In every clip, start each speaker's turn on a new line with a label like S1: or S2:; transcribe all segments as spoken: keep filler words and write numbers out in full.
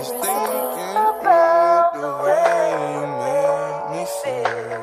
S1: just thinking about the way you make me feel.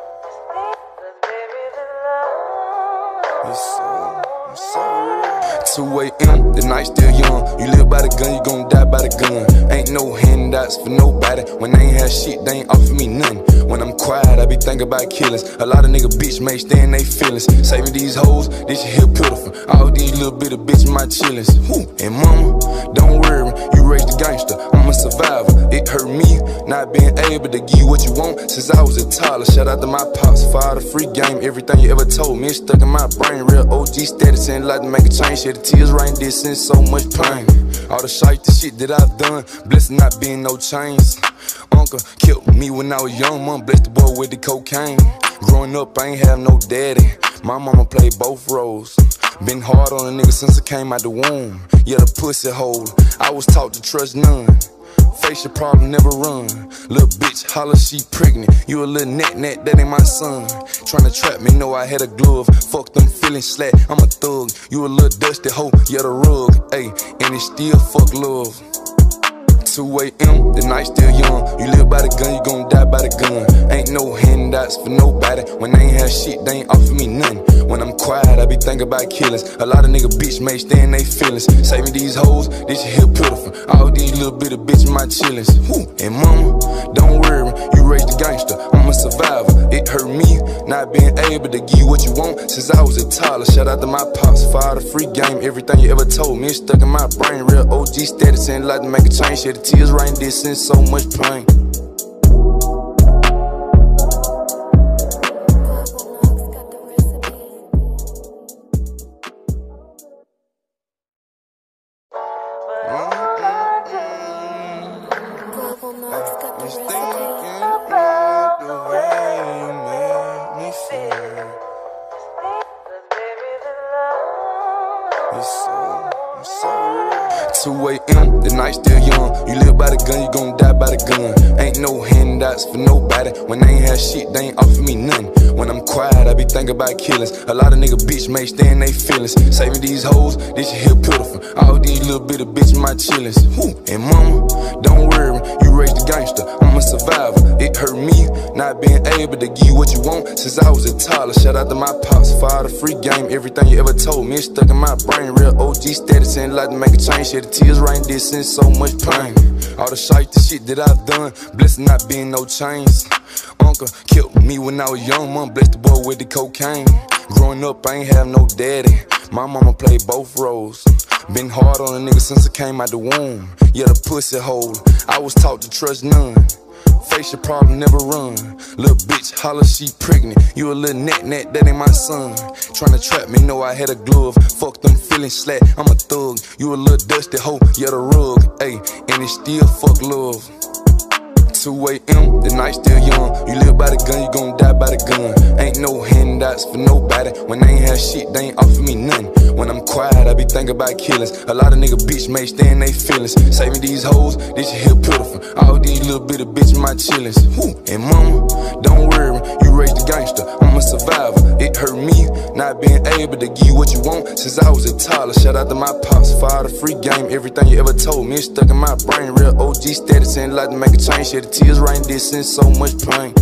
S1: It's so, it's so real. two A M, the night still young. You live by the gun, you gon' die by the gun. Ain't no handouts for nobody. When they ain't had shit, they ain't offer me nothing. When I'm quiet, I be thinking about killings. A lot of nigga bitch may stay in they feelings. Saving these hoes, this shit here pitiful. All these little bit of bitch my chillings. Whew. And mama, don't worry, you raised a gangster. I'm a survivor. It hurt me not being able to give you what you want since I was a toddler. Shout out to my pops for all the free game. Everything you ever told me, it's stuck in my brain. Real O G status and like to make a change. Shed the tears right this since so much pain. All the shite, the shit that I've done, blessed not being no chains. Uncle killed me when I was young, mom blessed the boy with the cocaine. Growing up, I ain't have no daddy. My mama played both roles. Been hard on a nigga since I came out the womb. Yeah, the pussy hole, I was taught to trust none. Face your problem, never run. Little bitch holler she pregnant. You a little net net, that ain't my son. Tryna trap me, know I had a glove. Fuck them feelings slack, I'm a thug. You a little dusty hoe, yeah the rug. Ayy, and it still fuck love. two A M, the night still young. You live by the gun, you gon' die by the gun. Ain't no handouts for nobody. When they ain't had shit, they ain't offer me nothing. When I'm quiet, I be thinking about killings. A lot of nigga bitch may stay in they feelings. Saving these hoes, this shit here pitiful. All these little bit of bitch my chillings. Whew. And mama, don't worry, you raised a gangster. I'm a survivor. It hurt me not being able to give you what you want since I was a toddler. Shout out to my pops for all the free game. Everything you ever told me, it's stuck in my brain. Real O G status and like to make a change. Shed the tears right this since so much pain. Just thinking about the way you make me feel. It's so, it's so real. two A M, the night still young. You live by the gun, you gon' die by the gun. Ain't no handouts for nobody. When they ain't had shit, they ain't offer me nothing. When I'm quiet, I be thinking about killings. A lot of nigga bitch may stay in they feelings. Saving these hoes, this shit here pitiful. All these little bit of bitch my chillings. Whew. And mama, don't worry, you raised a gangster. I'm a survivor. It hurt me not being able to give you what you want since I was a toddler. Shout out to my pops for all the free game. Everything you ever told me, it's stuck in my brain. Real O G status and like to make a change. Shed the tears right this since so much pain. All the shite, the shit that I've done, blessed not being no chains. Uncle killed me when I was young, mom blessed the boy with the cocaine. Growing up, I ain't have no daddy. My mama played both roles. Been hard on a nigga since I came out the womb. Yeah, the pussy hole, I was taught to trust none. Face your problem, never run. Little bitch holler she pregnant. You a little net net, that ain't my son. Tryna trap me, know I had a glove. Fuck them feelings slack, I'm a thug. You a little dusty hoe, yeah the rug. Ayy, and it still fuck love. two A M, the night still young. You live by the gun, you gon' die by the gun. Ain't no handouts for nobody. When they ain't had shit, they ain't offer me nothing. When I'm quiet, I be thinking about killings. A lot of nigga bitch may stay in they feelings. Saving these hoes, this shit here pitiful. All these little bit of bitch my chillings. Whew. And mama, don't worry, you raised a gangster. I'm a survivor. It hurt me not being able to give you what you want since I was a toddler. Shout out to my pops for all the free game. Everything you ever told me, it's stuck in my brain. Real O G status and like to make a change. Shed the tears right this since so much pain.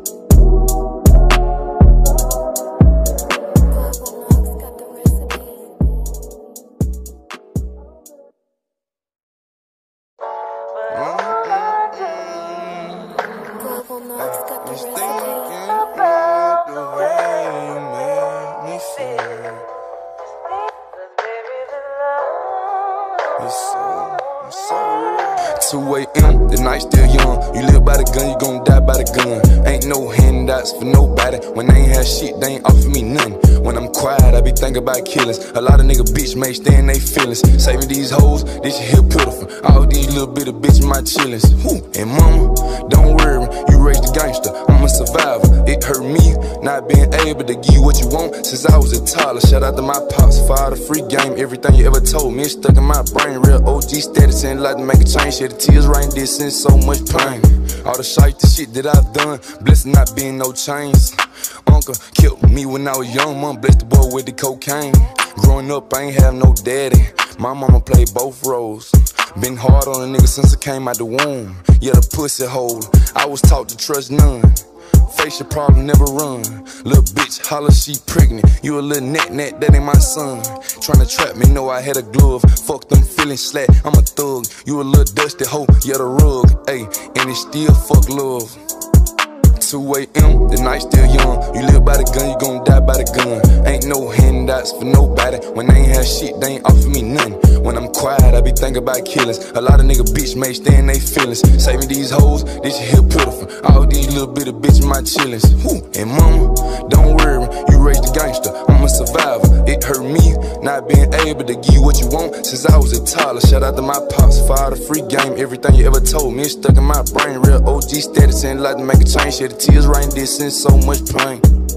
S1: Just thinking about the way you make me feel. It's so, it's so real. two A M, the night still young. You live by the gun, you gon' die by the gun. Ain't no handouts for nobody. When they ain't had shit, they ain't offer me nothing. When I'm quiet, I be thinking about killings. A lot of nigga bitch may stay in they feelings. Saving these hoes, this shit here pitiful. All these little bit of bitch my chillings. Whew. And mama, don't worry, you raised a gangster. I'm a survivor. It hurt me not being able to give you what you want since I was a toddler. Shout out to my pops for all the free game. Everything you ever told me, it's stuck in my brain. Real O G status and like to make a change. Shed the tears right this since so much pain. All the shite, the shit that I've done, blessed not being no chains. Uncle killed me when I was young, mom blessed the boy with the cocaine. Growing up, I ain't have no daddy. My mama played both roles. Been hard on a nigga since I came out the womb. Yeah, the pussy hole, I was taught to trust none. Face your problem, never run. Little bitch holler, she pregnant. You a little net net, that ain't my son. Tryna trap me, know I had a glove. Fuck them feelings slack, I'm a thug. You a little dusty hoe, yeah the rug. Ayy, and it still fuck love. two A M, the night still young. You live by the gun, you gon' die by the gun. Ain't no handouts for nobody. When they ain't have shit, they ain't offer me nothing. When I'm quiet, I be thinking about killings. A lot of nigga bitch may stay in they feelings. Saving these hoes, this shit here pitiful. All these little bitty bitches my chillings. Whew. And mama, don't worry, you raised a gangster. I'm a survivor. It hurt me not being able to give you what you want since I was a toddler. Shout out to my pops for all the free game. Everything you ever told me, it's stuck in my brain. Real O G status and like to make a change. Shed the tears right in this and so much pain.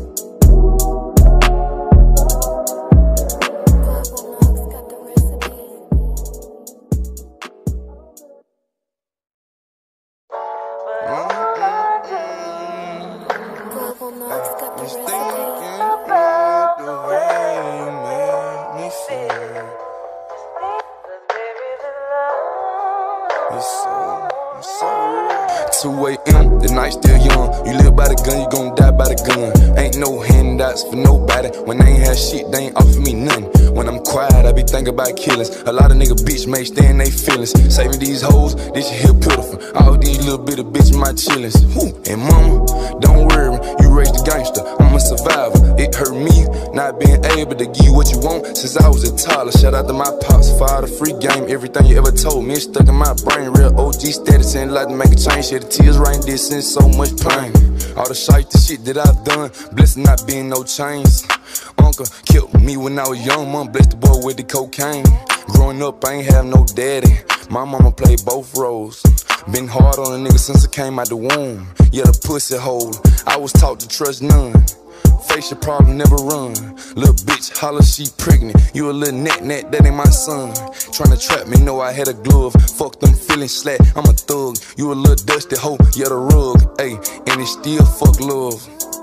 S1: two A M, the night still young. You live by the gun, you gon' die by the gun. Ain't no handouts for nobody. When they ain't have shit, they ain't offer me nothing. When I'm quiet, I be thinking about killings. A lot of nigga bitch may stay in they feelings. Saving these hoes, this shit here pitiful. All these little bitty bitches my chillings. Whew. And mama, don't worry, you raised a gangster. I'm a survivor. It hurt me not being able to give you what you want since I was a toddler. Shout out to my pops for all the free game. Everything you ever told me, it's stuck in my brain. Real O G status and like to make a change. Shed the tears right in this and so much pain. All the shite, the shit that I've done, blessed not being no chains. Uncle killed me when I was young, mom blessed the boy with the cocaine. Growing up, I ain't have no daddy. My mama played both roles. Been hard on a nigga since I came out the womb. Yeah, the pussy hole, I was taught to trust none. Face your problem, never run. Little bitch holler, she pregnant. You a little net net, that ain't my son. Tryna trap me, know I had a glove. Fuck them feelings slack, I'm a thug. You a little dusty hoe, yeah the rug. Ayy, and it still fuck love.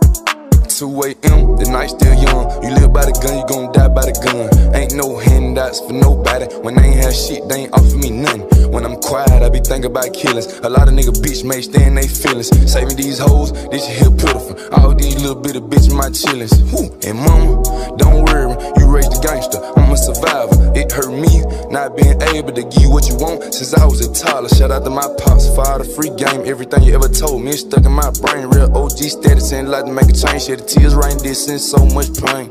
S1: two A M, the night still young. You live by the gun, you gon' die by the gun. Ain't no handouts for nobody. When they ain't have shit, they ain't offer me nothing. When I'm quiet, I be thinking about killings. A lot of nigga bitch may stay in they feelings. Saving these hoes, this shit here pitiful. All these little bitty bitches my chillings. Whew. And mama, don't worry, you raised a gangster. I'm a survivor. It hurt me not being able to give you what you want since I was a toddler. Shout out to my pops for all the free game. Everything you ever told me, it's stuck in my brain. Real O G status and like to make a change. Shed the tears right in this and so much pain.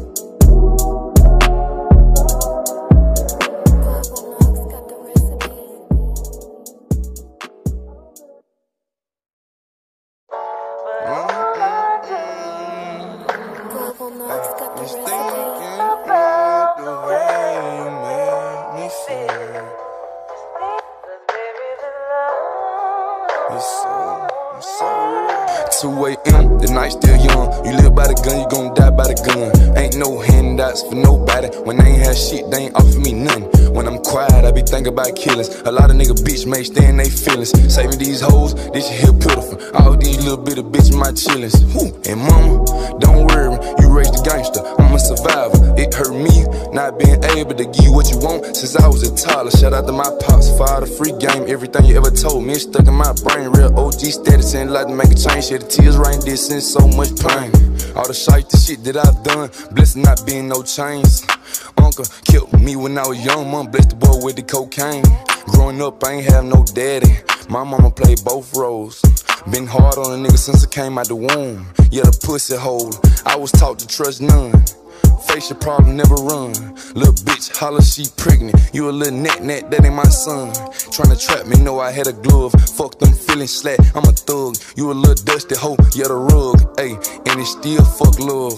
S1: two A M, the night still young. You live by the gun, you gon' die by the gun. Ain't no handouts for nobody. When they ain't have shit, they ain't offer me nothing. When I'm quiet, I be thinking about killings. A lot of nigga bitch may stay in they feelings. Saving these hoes, this shit here pitiful. All these little bitty bitches my chillings. Whew. And mama, don't worry, you raised a gangster. I'm a survivor. It hurt me not being able to give you what you want since I was a toddler. Shout out to my pops for all the free game. Everything you ever told me, it's stuck in my brain. Real O G status and like to make a change. Shed the tears right in this and so much pain. All the shite, the shit that I've done, blessed not being no chains. Uncle killed me when I was young, mom blessed the boy with the cocaine. Growing up, I ain't have no daddy. My mama played both roles. Been hard on a nigga since I came out the womb. Yeah, the pussy hole, I was taught to trust none. Face your problem, never run. Little bitch holler, she pregnant. You a little net net, that ain't my son. Tryna trap me, know I had a glove. Fuck them feelings slack, I'm a thug. You a little dusty hoe, yeah the rug. Ayy, and it still fuck love.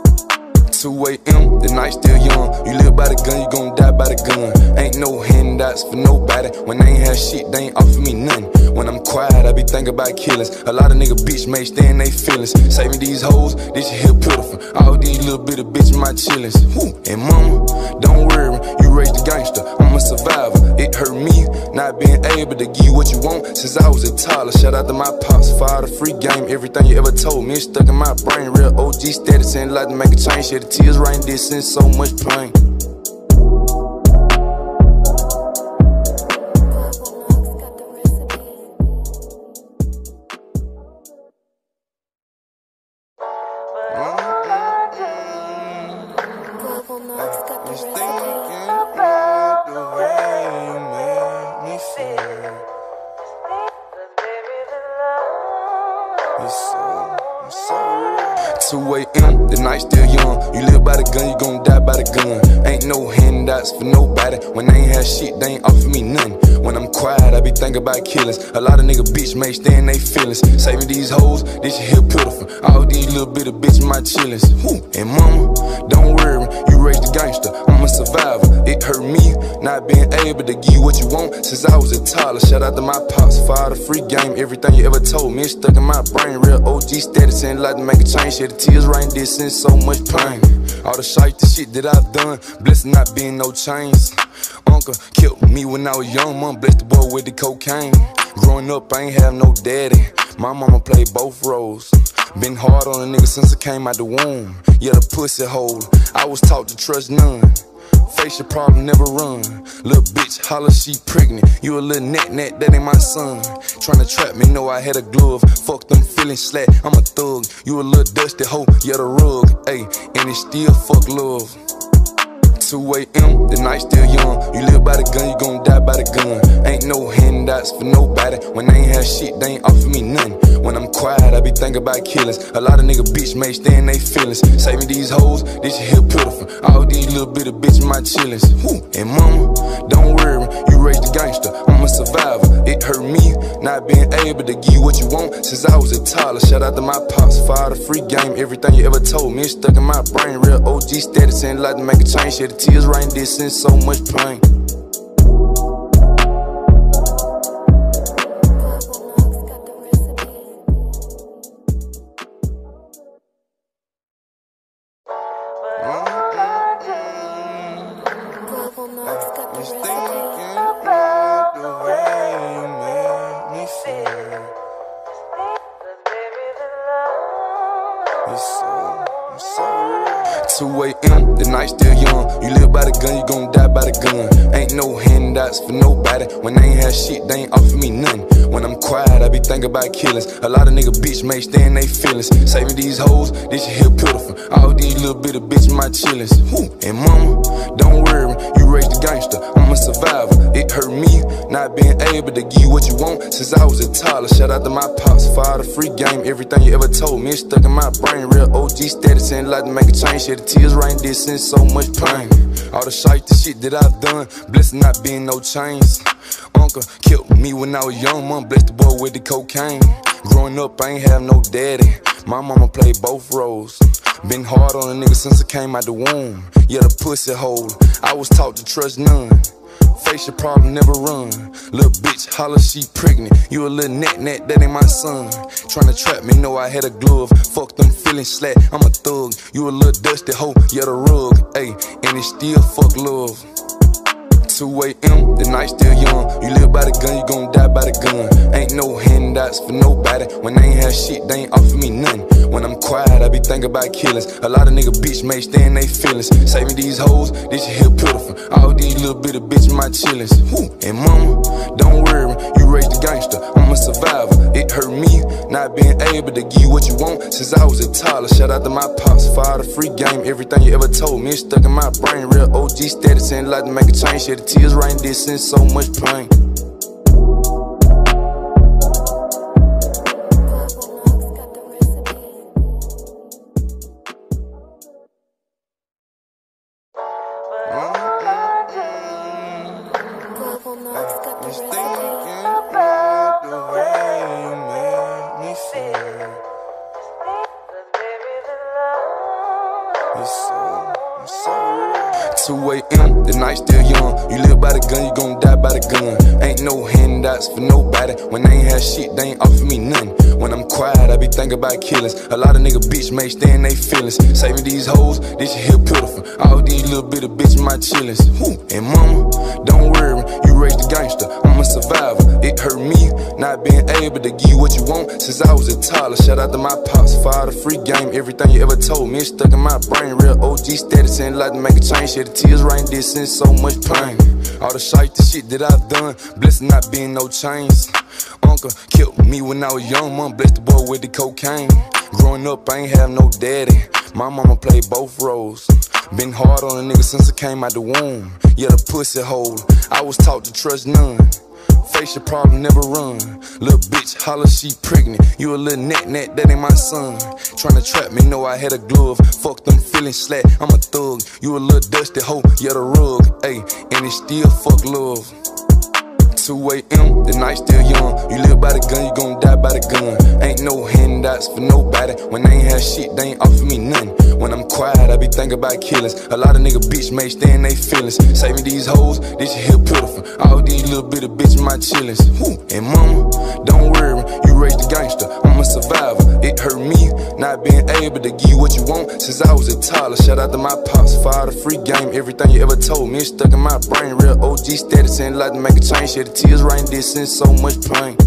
S1: two A M, the night still young. You live by the gun, you gon' die by the gun. Ain't no handouts for nobody. When they ain't have shit, they ain't offer me nothing. When I'm quiet, I be thinking about killings. A lot of nigga bitch may stay in they feelings. Saving these hoes, this shit here pitiful. All these little bitty bitches my chillings. Whew. And mama, don't worry, you raised a gangster. I'm a survivor. It hurt me not being able to give you what you want since I was a toddler. Shout out to my pops for all the free game. Everything you ever told me, it's stuck in my brain. Real O G status and like to make a change. Shed the tears right in this and so much pain. was thinking about the way you made me feel. It's so, it's so real. two A M, the night still young. You live by the gun, you gon' die by the gun. Ain't no handouts for nobody. When they ain't had shit, they ain't offer me nothing. When I'm quiet, I be thinking about killings. A lot of nigga bitch may stay in they feelings. Saving these hoes, this shit here pitiful. All these little bit of bitch my chillings. Woo. And mama, don't worry, you raised a gangster. I'm a survivor. It hurt me not being able to give you what you want since I was a toddler. Shout out to my pops for all the free game. Everything you ever told me, it's stuck in my brain. Real O G status and like to make a change. Yeah, the tears rain this and so much pain. All the shite, the shit that I've done, blessed not being no chains. Uncle killed me when I was young, mom blessed the boy with the cocaine. Growing up, I ain't have no daddy. My mama played both roles. Been hard on a nigga since I came out the womb. Yeah, the pussy hole. I was taught to trust none. Face your problem, never run. Little bitch holler, she pregnant. You a little net net, that ain't my son. Tryna trap me, know I had a glove. Fuck them feelings slack, I'm a thug. You a little dusty hoe, yeah the rug. Ayy, and it still fuck love. two A M, the night still young. You live by the gun, you gon' die by the gun. Ain't no handouts for nobody. When they ain't had shit, they ain't offer me nothing. When I'm quiet, I be thinking about killings. A lot of nigga bitch may stay in they feelings. Saving these hoes, this shit here pitiful. All these little bit of bitch my chillings. Woo. And mama, don't worry, you raised a gangster. I'm a survivor. It hurt me not being able to give you what you want since I was a toddler. Shout out to my pops for all the free game. Everything you ever told me, it's stuck in my brain. Real O G status and like to make a change. Yeah, the tears rain this and so much pain. two A M, the night still young. You live by the gun, you gon' die by the gun. Ain't no handouts for nobody. When they ain't had shit, they ain't offer me nothing. When I'm quiet, I be thinking about killings. A lot of nigga bitch may stay in they feelings. Saving these hoes, this shit here pitiful. All these little bit of bitch my chillings. Woo. And mama, don't worry, you raised a gangster. I'm a survivor. It hurt me not being able to give you what you want since I was a toddler. Shout out to my pops for all the free game. Everything you ever told me, it's stuck in my brain. Real O G status and like to make a change. Yeah, the tears rain this and so much pain. All the shite, the shit that I've done, blessed not being no chains. Uncle killed me when I was young, mom blessed the boy with the cocaine. Growing up, I ain't have no daddy. My mama played both roles. Been hard on a nigga since I came out the womb. Yeah, the pussy hole. I was taught to trust none. Face your problem, never run. Little bitch holler, she pregnant. You a little net net, that ain't my son. Tryna trap me, know I had a glove. Fuck them feelings slack, I'm a thug. You a little dusty hoe, yeah the rug. Ayy, and it still fuck love. two A M, the night still young. You live by the gun, you gon' die by the gun. Ain't no handouts for nobody. When they ain't had shit, they ain't offer me nothing. When I'm quiet, I be thinking about killings. A lot of nigga bitch may stay in they feelings. Saving these hoes, this shit here pitiful. All these little bit of bitch my chillings. Woo. And mama, don't worry, you raised a gangster. I'm a survivor. It hurt me not being able to give you what you want since I was a toddler. Shout out to my pops for all the free game. Everything you ever told me, it's stuck in my brain. Real O G status and like to make a change. Yeah, the tears rain this and so much pain. two A M, the night still young. You live by the gun, you gon' die by the gun. Ain't no handouts for nobody. When they ain't had shit, they ain't offer me nothing. When I'm quiet, I be thinking about killings. A lot of nigga bitch may stay in they feelings. Saving these hoes, this shit here pitiful. All these little bit of bitch my chillings. Woo. And mama, don't worry, you raised a gangster. I'm a survivor. It hurt me not being able to give you what you want since I was a toddler. Shout out to my pops for all the free game. Everything you ever told me, it's stuck in my brain. Real O G status and like to make a change. Yeah, the tears rain this and so much pain. All the shite, the shit that I've done, blessed not being no chains. Uncle killed me when I was young, mom blessed the boy with the cocaine. Growing up, I ain't have no daddy. My mama played both roles. Been hard on a nigga since I came out the womb. Yeah, the pussy hole. I was taught to trust none. Face your problem, never run. Little bitch, holler, she pregnant. You a little net net, that ain't my son. Tryna trap me, know I had a glove. Fuck them feelings slack, I'm a thug. You a little dusty hoe, yeah, the rug. Ayy, and it still fuck love. two A M, the night still young. You live by the gun, you gon' die by the gun. Ain't no handouts for nobody. When they ain't have shit, they ain't offer me nothing. When I'm quiet, I be thinking about killings. A lot of nigga bitch may stay in they feelings. Saving these hoes, this shit here pitiful. All these little bitty bitches my chillings. Whew. And mama, don't worry, you raised a gangster. I'm a survivor. It hurt me not being able to give you what you want since I was a toddler. Shout out to my pops for all the free game. Everything you ever told me is stuck in my brain. Real O G status ain't like to make a change. Shed the tears right in this and so much pain.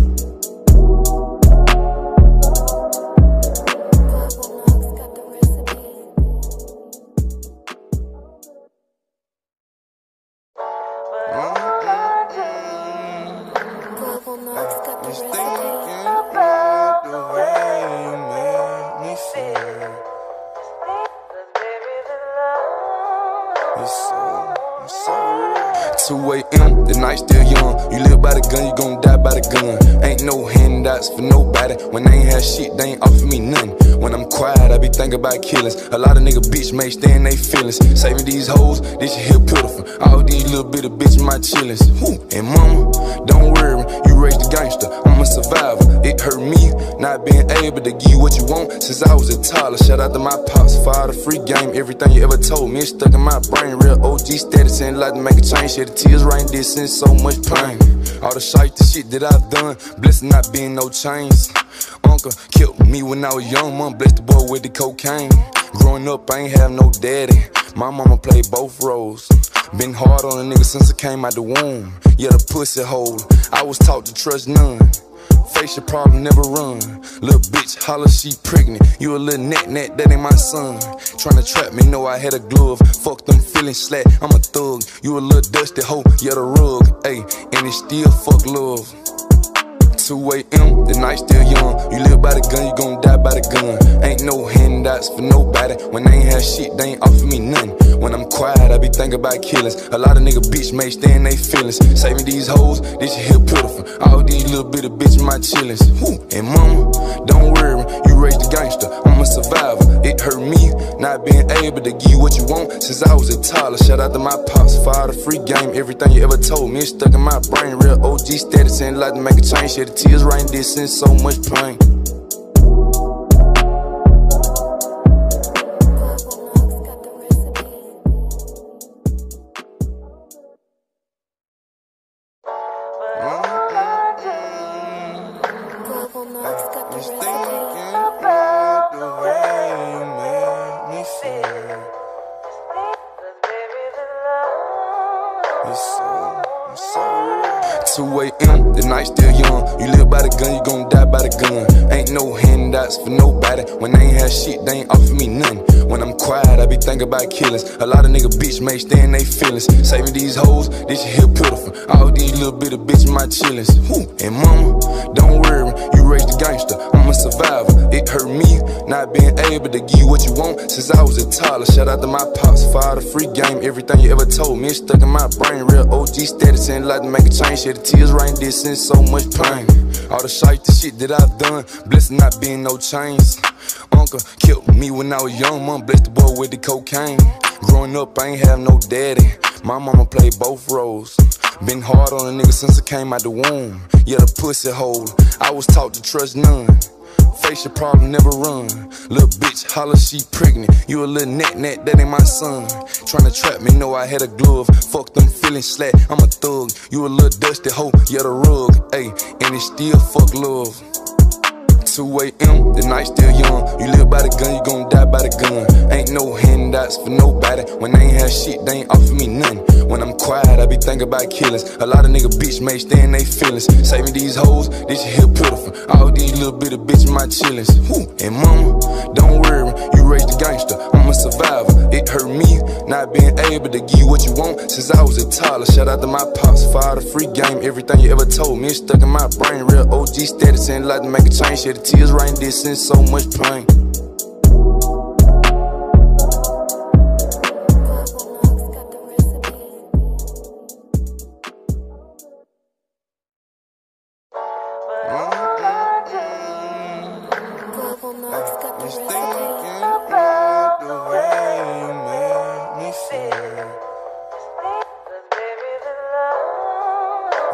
S1: two A M, the night still young. You live by the gun, you gon' die by the gun. Ain't no handouts for nobody. When they ain't have shit, they ain't offer me nothing. When I'm quiet, I be thinking about killings. A lot of nigga bitch may stay in they feelings. Saving these hoes, this shit here pitiful. All these little bitty bitches my chillings. Whew. And mama, don't worry, you raised a gangster. I'm a survivor. It hurt me not being able to give you what you want since I was a toddler. Shout out to my pops for all the free game. Everything you ever told me is stuck in my brain. Real O G status ain't like to make a change. Shed the tears right in this and so much pain. All the shite, the shit that I've done, blessed not being no chains. Uncle killed me when I was young, mom blessed the boy with the cocaine. Growing up, I ain't have no daddy. My mama played both roles. Been hard on a nigga since I came out the womb. Yeah, the pussy hole. I was taught to trust none. Face your problem, never run. Little bitch, holler, she pregnant. You a little net net, that ain't my son. Tryna trap me, know I had a glove. Fuck them feelings slack, I'm a thug. You a little dusty hoe, yeah, the rug. Ayy, and it still fuck love. two A M, the night still young. You live by the gun, you gon' die by the gun. Ain't no handouts for nobody. When they ain't have shit, they ain't offer me nothing. When I'm quiet, I be thinking about killings. A lot of nigga bitch may stay in they feelings. Saving these hoes, this shit here pitiful. All these little bitty bitches my chillings. Whew. And mama, don't worry, you raised a gangster. I'm a survivor. It hurt me not being able to give you what you want since I was a toddler. Shout out to my pops for all the free game. Everything you ever told me is stuck in my brain. Real O G status ain't like to make a change. Shed the tears right in this and so much pain. two A M, the night still young. You live by the gun, you gon' die by the gun. Ain't no handouts for nobody. When they ain't have shit, they ain't offer me nothing. When I'm quiet, I be thinking about killings. A lot of nigga bitch may stay in they feelings. Saving these hoes, this shit here pitiful. All these little bitty bitches my chillings. Whew. And mama, don't worry, you raised a gangster. I'm a survivor. It hurt me not being able to give you what you want since I was a toddler. Shout out to my pops for all the free game. Everything you ever told me is stuck in my brain. Real O G status ain't like to make a change. Shed the tears right in this and so much pain. All the shite, the shit that I've done, blessed not being no chains. Uncle killed me when I was young, mom blessed the boy with the cocaine. Growing up, I ain't have no daddy. My mama played both roles. Been hard on a nigga since I came out the womb. Yeah, the pussy hole. I was taught to trust none. Face your problem, never run. Little bitch, holler, she pregnant. You a little net net, that ain't my son. Tryna trap me, know I had a glove. Fuck them feelings slack, I'm a thug. You a little dusty hoe, yeah, the rug. Ayy, and it still fuck love. two A M, the night still young. You live by the gun, you gon' die by the gun. Ain't no handouts for nobody. When they ain't have shit, they ain't offer me nothing. When I'm quiet, I be thinking about killings. A lot of nigga bitch may stay in they feelings. Saving these hoes, this shit here pitiful. All these little bitty bitches my chillings. Whew. And mama, don't worry, you raised a gangster. I'm a survivor. It hurt me not being able to give you what you want since I was a toddler. Shout out to my pops for all the free game. Everything you ever told me is stuck in my brain. Real O G status ain't like to make a change. Shed the tears right in this and so much pain.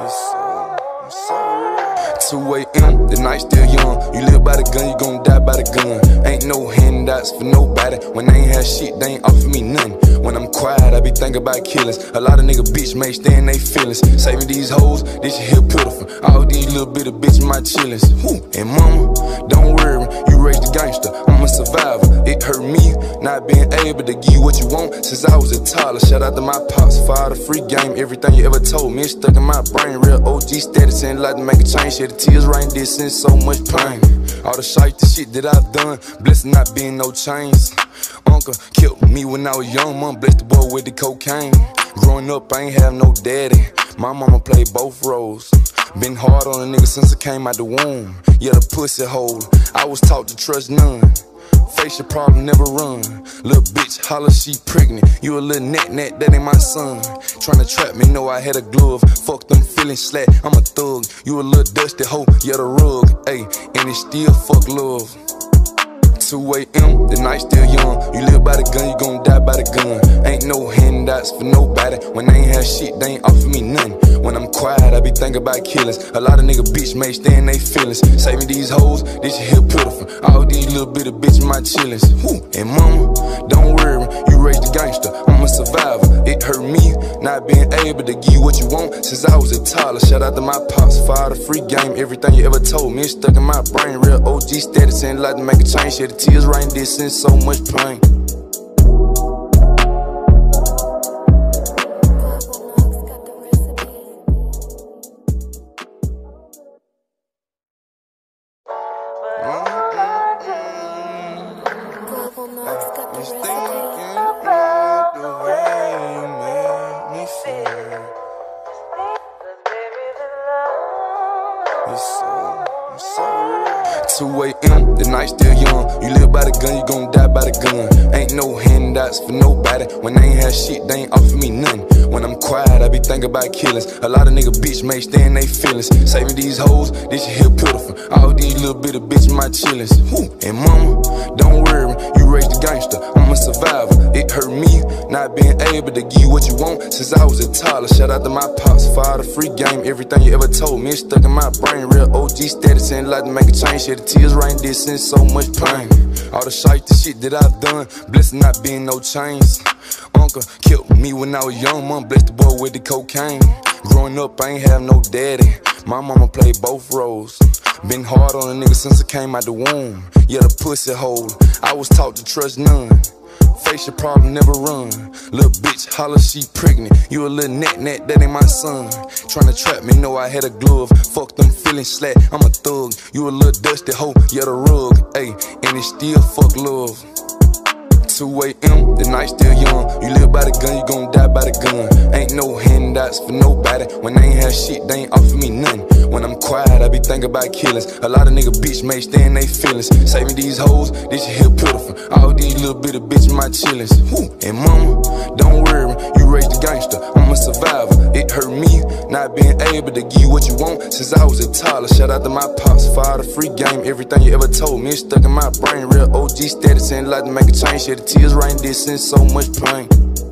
S1: two A M, the night still young. You live by the gun, you gon' die by the gun. Ain't no handouts for nobody. When they ain't had shit, they ain't offer me nothing. When I'm quiet, I be thinking about killings. A lot of nigga bitch may stay in they feelings. Saving these hoes, this shit here pitiful. All these little bit of bitch my chillings. Woo. And mama, don't worry, you raised a gangster. I'm a survivor. It hurt me not being able to give you what you want since I was a toddler. Shout out to my pops for all the free game. Everything you ever told me, it's stuck in my brain. Real O G status ain't like to make a change. Shit, the tears rain this and so much pain. All the shite, the shit that I've done, blessed not being no chains. Uncle killed me when I was young, mom blessed the boy with the cocaine. Growing up, I ain't have no daddy. My mama played both roles. Been hard on a nigga since I came out the womb. Yeah, the pussy hole. I was taught to trust none. Face your problem, never run. Little bitch, holler, she pregnant. You a little net net, that ain't my son. Tryna trap me, know I had a glove. Fuck them feelings slack, I'm a thug. You a little dusty hoe, yeah, the rug. Ayy, and it still fuck love. two A M, the night still young. You live by the gun, you gon' die by the gun. Ain't no handouts for nobody. When they ain't had shit, they ain't offer me nothing. When I'm quiet, I be thinking about killings. A lot of nigga bitch may stay in they feelings. Saving these hoes, this shit here pitiful. All these little bit of bitch my chillings. Woo. And mama, don't worry, you raised a gangster. I'm a survivor. It hurt me not being able to give you what you want since I was a toddler. Shout out to my pops for all the free game. Everything you ever told me, it's stuck in my brain. Real O G status ain't like to make a change. Shit, the tears rain this and so much pain. two A M, the night still young. You live by the gun, you gon' die by the gun. Ain't no handouts for nobody. When they ain't had shit, they ain't offer me nothing. When I'm quiet, I be thinking about killings. A lot of nigga bitch may stay in they feelings. Saving these hoes, this shit here pitiful. All these little bit of bitch my chillings. Woo. And mama, don't worry, you raised a gangster. I'm a survivor. It hurt me not being able to give you what you want since I was a toddler. Shout out to my pops for all the free game. Everything you ever told me, it's stuck in my brain. Real O G status ain't like to make a change. Shit, the tears rain this and so much pain. All the shite, the shit that I've done, blessed not being no chains. Uncle killed me when I was young, mom blessed the boy with the cocaine. Growing up, I ain't have no daddy. My mama played both roles. Been hard on a nigga since I came out the womb. Yeah, the pussy hole. I was taught to trust none. Face your problem, never run. Little bitch, holler, she pregnant. You a little net net, that ain't my son. Tryna trap me, know I had a glove. Fuck them feelings slack, I'm a thug. You a little dusty hoe, yeah, the rug. Ayy, and it still fuck love. two A M, the night still young. You live by the gun, you gon' die by the gun. Ain't no handouts for nobody. When they ain't had shit, they ain't offer me nothing. When I'm quiet, I be thinking about killings. A lot of nigga bitch may stay in they feelings. Saving these hoes, this shit here pitiful. All these little bit of bitch my chillings. Woo. And mama, don't worry, you raised a gangster. I'm a survivor. It hurt me not being able to give you what you want since I was a toddler. Shout out to my pops for all the free game. Everything you ever told me, it's stuck in my brain. Real O G status ain't like to make a change. Shit, the tears rain this and so much pain.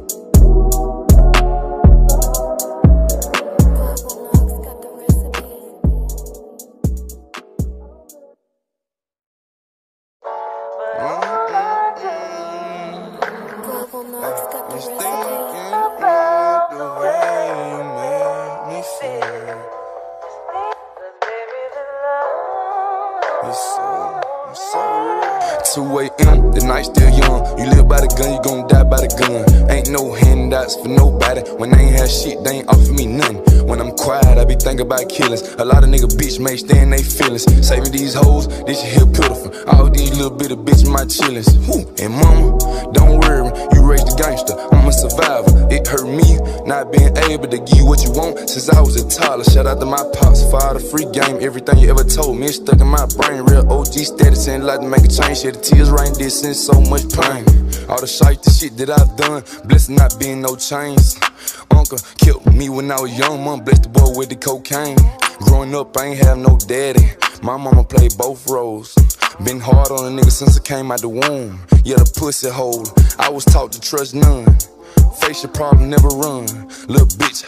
S1: two A M, the night still young. You live by the gun, you gon' die by the gun. Ain't no handouts for nobody. When they ain't had shit, they ain't offer me nothing. When I'm quiet, I be thinking about killings. A lot of nigga bitch may stay in they feelings. Saving these hoes, this shit here pitiful. All these little bit of bitch my chillings. Woo. And mama, don't worry, you raised a gangster. I'm a survivor. It hurt me not being able to give you what you want since I was a toddler. Shout out to my pops for all the free game. Everything you ever told me, it's stuck in my brain. Real O G status ain't like to make a change. Shit, the tears rain this and so much pain. All the shite, the shit that I've done, blessed not being no chains. Uncle killed me when I was young, mom blessed the boy with the cocaine. Growing up, I ain't have no daddy. My mama played both roles. Been hard on a nigga since I came out the womb. Yeah, the pussy hole. I was taught to trust none. Face your problem, never run. Little bitch,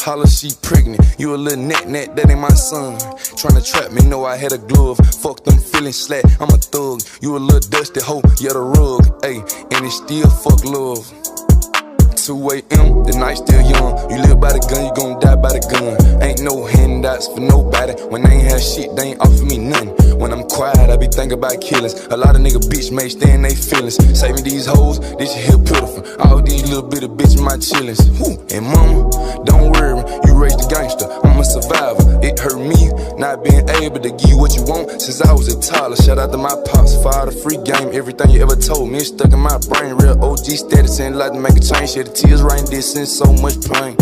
S1: holler, she pregnant. You a little net net, that ain't my son. Tryna trap me, know I had a glove. Fuck them feelings slack, I'm a thug. You a little dusty hoe, yeah the rug. Ayy, and it's still fuck love. two A M, the night still young. You live by the gun, you gon' die by the gun. Ain't no handouts for nobody. When they ain't have shit, they ain't offer me nothing. When I'm quiet, I be thinking about killings. A lot of nigga bitch may stay in they feelings. Saving these hoes, this shit here pitiful. All these little bitty bitches my chillings. Whew. And mama, don't worry, you raised a gangster. I'm a survivor. It hurt me not being able to give you what you want since I was a toddler. Shout out to my pops for all the free game. Everything you ever told me is stuck in my brain. Real O G status and like to make a change. Shed the tears right in this and so much pain.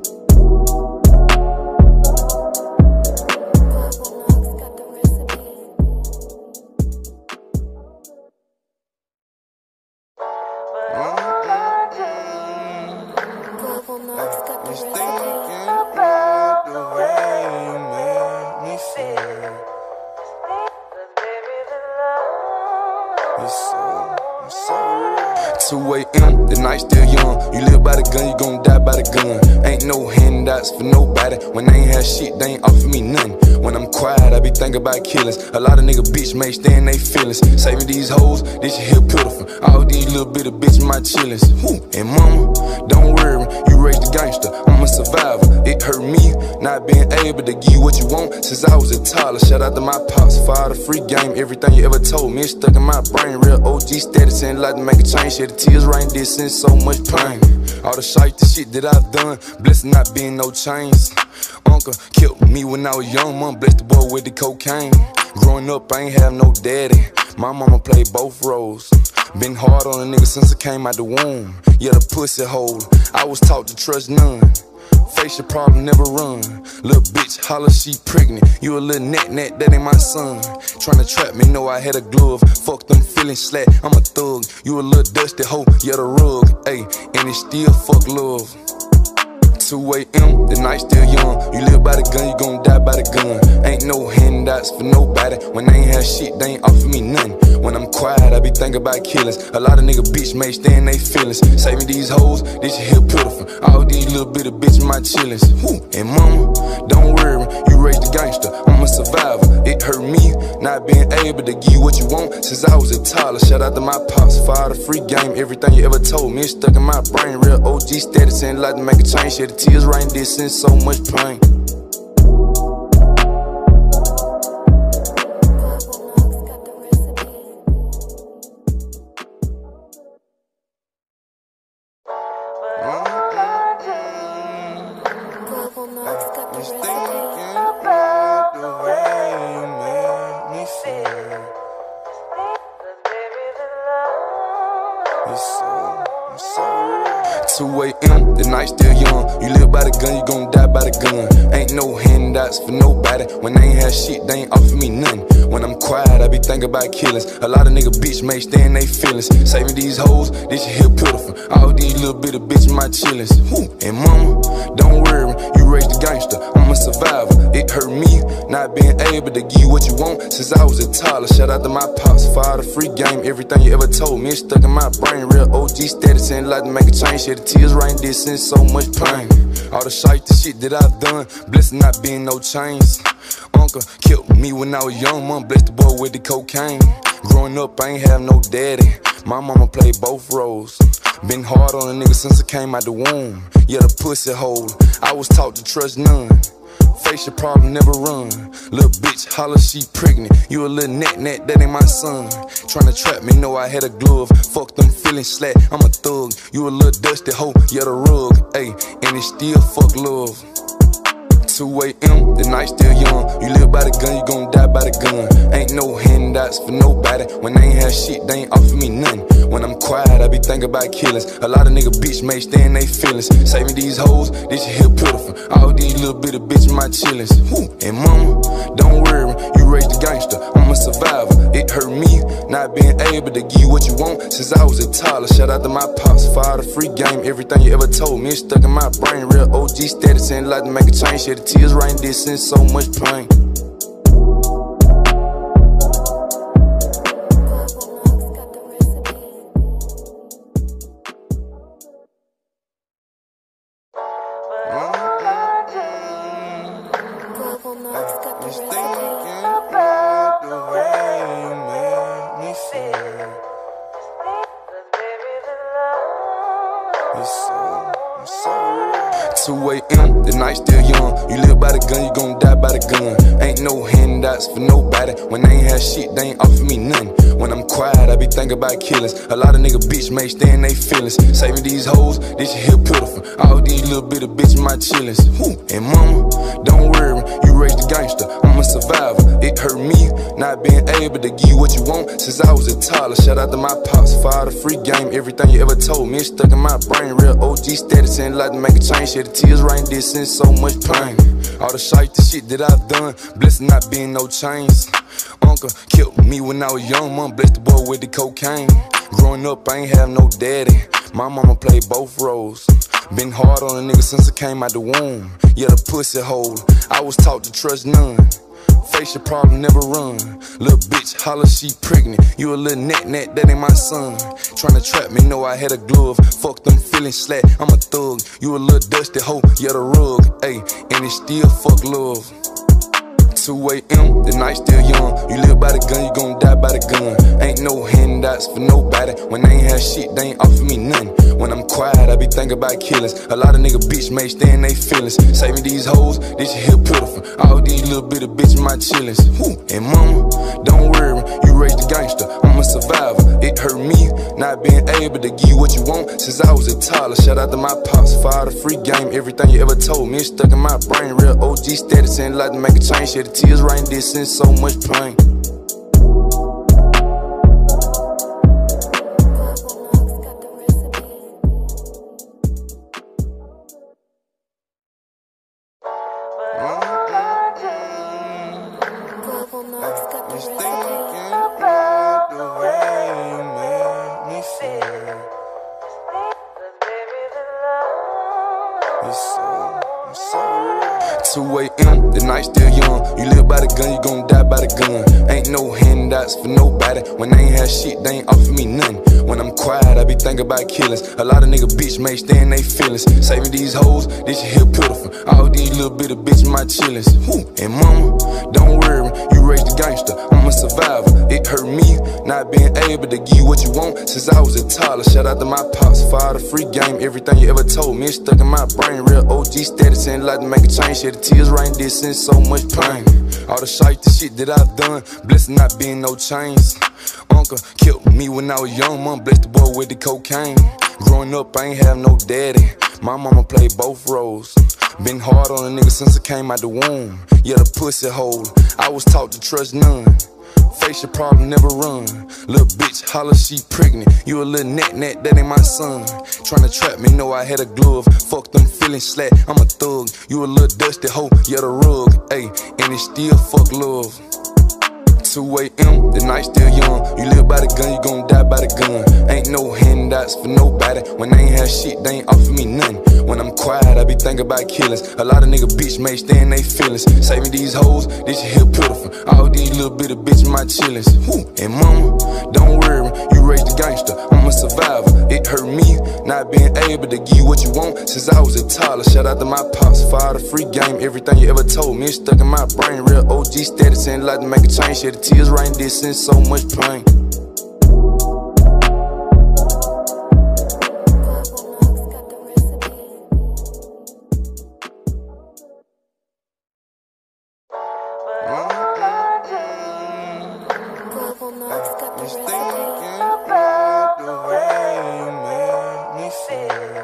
S1: two A M, the night still young. You live by the gun, you gon' die by the gun. Ain't no handouts for nobody. When they ain't have shit, they ain't offer me nothing. When I'm quiet, I be thinking about killings. A lot of nigga bitch may stay in they feelings. Saving these hoes, this shit here pitiful. All these little bitty bitches my chillings. Whew. And mama, don't worry, you raised a gangster. I'm a survivor. It hurt me not being able to give you what you want since I was a toddler. Shout out to my pops for all the free game. Everything you ever told me is stuck in my brain. Real O G status and like to make a change. Shed the tears right in this and so much pain. All the shite, the shit that I've done, blessed not being no chains. Uncle killed me when I was young, mom blessed the boy with the cocaine. Growing up, I ain't have no daddy. My mama played both roles. Been hard on a nigga since I came out the womb. Yeah, the pussy hole. I was taught to trust none. Face your problem, never run. Little bitch, holler, she pregnant. You a little net net, that ain't my son. Tryna trap me, know I had a glove. Fuck them feelings slack, I'm a thug. You a little dusty hoe, yeah the rug. Ayy, and it's still fuck love. two A M, the night still young. You live by the gun, you gon' die by the gun. Ain't no handouts for nobody. When they ain't have shit, they ain't offer me nothing. When I'm quiet, I be thinking about killings. A lot of nigga bitch may stay in they feelings. Saving these hoes, this shit here pitiful. All these little bitty bitches my chillings. Whew. And mama, don't worry, you raised a gangster. I'm a survivor. It hurt me not being able to give you what you want since I was a toddler. Shout out to my pops for all the free game. Everything you ever told me is stuck in my brain. Real O G status and like to make a change. Shed the tears right in this and so much pain. two A M, the night still young. You live by the gun, you gon' die by the gun. Ain't no handouts for nobody. When they ain't have shit, they ain't offer me nothing. When I'm quiet, I be thinking about killings. A lot of nigga bitch may stay in they feelings. Saving these hoes, this shit here pitiful. All these little bitty bitches my chillings. Whew. And mama, don't worry, you raised a gangster. I'm a survivor. It hurt me not being able to give you what you want since I was a toddler. Shout out to my pops for all the free game. Everything you ever told me is stuck in my brain. Real O G status and like to make a change. Shed the tears right in this and so much pain. All the shite, the shit that I've done, blessed not being no chains. Uncle killed me when I was young, mom blessed the boy with the cocaine. Growing up, I ain't have no daddy. My mama played both roles. Been hard on a nigga since I came out the womb. Yeah, the pussy hole. I was taught to trust none. Face your problem, never run. Little bitch, holler, she pregnant. You a little net net, that ain't my son. Tryna trap me, know I had a glove. Fuck them feelings slack, I'm a thug. You a little dusty hoe, yeah the rug. Ayy, and it's still fuck love. two A M, the night still young. You live by the gun, you gon' die by the gun. Ain't no handouts for nobody. When they ain't have shit, they ain't offer me nothing. When I'm quiet, I be thinking about killings. A lot of nigga bitch may stay in they feelings. Saving these hoes, this shit here pitiful. All these little bitty bitches my chillings. Whew. And mama, don't worry, you raised a gangster. I'm a survivor. It hurt me not being able to give you what you want since I was a toddler. Shout out to my pops for all the free game. Everything you ever told me is stuck in my brain. Real O G status and like to make a change. Shed the tears right in this and so much pain. Mm-hmm. Just thinking about the way you make me feel. It's so, it's so real. two A M, the night still young. You live by the gun, you gon' die by the gun. Ain't no handouts for nobody. When they ain't had shit, they ain't offer me nothing. When I'm quiet, I be thinking about killings. A lot of nigga bitch may stay in they feelings. Saving these hoes, this shit here pitiful. All these little bit of bitch my chillings. Whoo, and mama, don't worry, you raised a gangster. I'm a survivor. It hurt me not being able to give you what you want since I was a toddler. Shout out to my pops for all the free game. Everything you ever told me is stuck in my brain. Real O G status and like to make a change. Shed the tears right in this and so much pain. All the shite, the shit that I've done, blessed not being no chains. Uncle killed me when I was young, mom blessed the boy with the cocaine. Growing up, I ain't have no daddy. My mama played both roles. Been hard on a nigga since I came out the womb. Yeah, the pussy hole. I was taught to trust none. Face your problem, never run. Little bitch, holler, she pregnant. You a little net net, that ain't my son. Tryna trap me, know I had a glove. Fuck them feelings slack, I'm a thug. You a little dusty hoe, yeah, the rug. Ayy, and it still fuck love. two A M, the night still young. You live by the gun, you gon' die by the gun. Ain't no handouts for nobody. When they ain't had shit, they ain't offer me nothing. When I'm quiet, I be thinking about killings. A lot of nigga bitch may stay in they feelings. Saving these hoes, this shit here pitiful. All these little bit of bitch my chillings. Whoo, and mama, don't worry, you raised a gangster. I'm a survivor. It hurt me not being able to give you what you want since I was a toddler. Shout out to my pops for all the free game. Everything you ever told me is stuck in my brain. Real O G status and like to make a change. Shed the tears right in this and so much pain. Just thinking about the way you make me feel. It's so, it's so real. two A M, the night still young. You live by the gun, you gon' die by the gun. Ain't no handouts for nobody. When they ain't had shit, they ain't offer me nothing. When I'm quiet, I be thinking about killings. A lot of nigga bitch may stay in they feelings. Saving these hoes, this shit here pitiful. All these little bit of bitch my chillings. Whoo, and mama, don't worry, you raised a gangster. I'm a survivor. It hurt me not being able to give you what you want since I was a toddler. Shout out to my pops for all the free game. Everything you ever told me is stuck in my brain. Real O G status and like to make a change. Shed the tears right in this and so much pain. All the shite, the shit that I've done, blessed not being no chains. Uncle killed me when I was young, mom blessed the boy with the cocaine. Growing up, I ain't have no daddy. My mama played both roles. Been hard on a nigga since I came out the womb. Yeah, the pussy hole. I was taught to trust none. Face your problem, never run. Little bitch, holler, she pregnant. You a little net net, that ain't my son. Tryna trap me, know I had a glove. Fuck them feelings slack, I'm a thug. You a little dusty hoe, yeah, the rug. Ayy, and it still fuck love. two A M, the night still young. You live by the gun, you gon' die by the gun. Ain't no handouts for nobody. When they ain't had shit, they ain't offer me nothing. When I'm quiet, I be thinking about killings. A lot of nigga bitch may stay in they feelings. Saving these hoes, this shit here pitiful. All these little bit of bitch my chillings. Whoo, and mama, don't worry, you raised a gangster. I'm a survivor. It hurt me not being able to give you what you want since I was a toddler. Shout out to my pops for all the free game. Everything you ever told me is stuck in my brain. Real O G status and like to make a change. Shed the tears right in this and so much pain. Just thinking about the way you make me feel.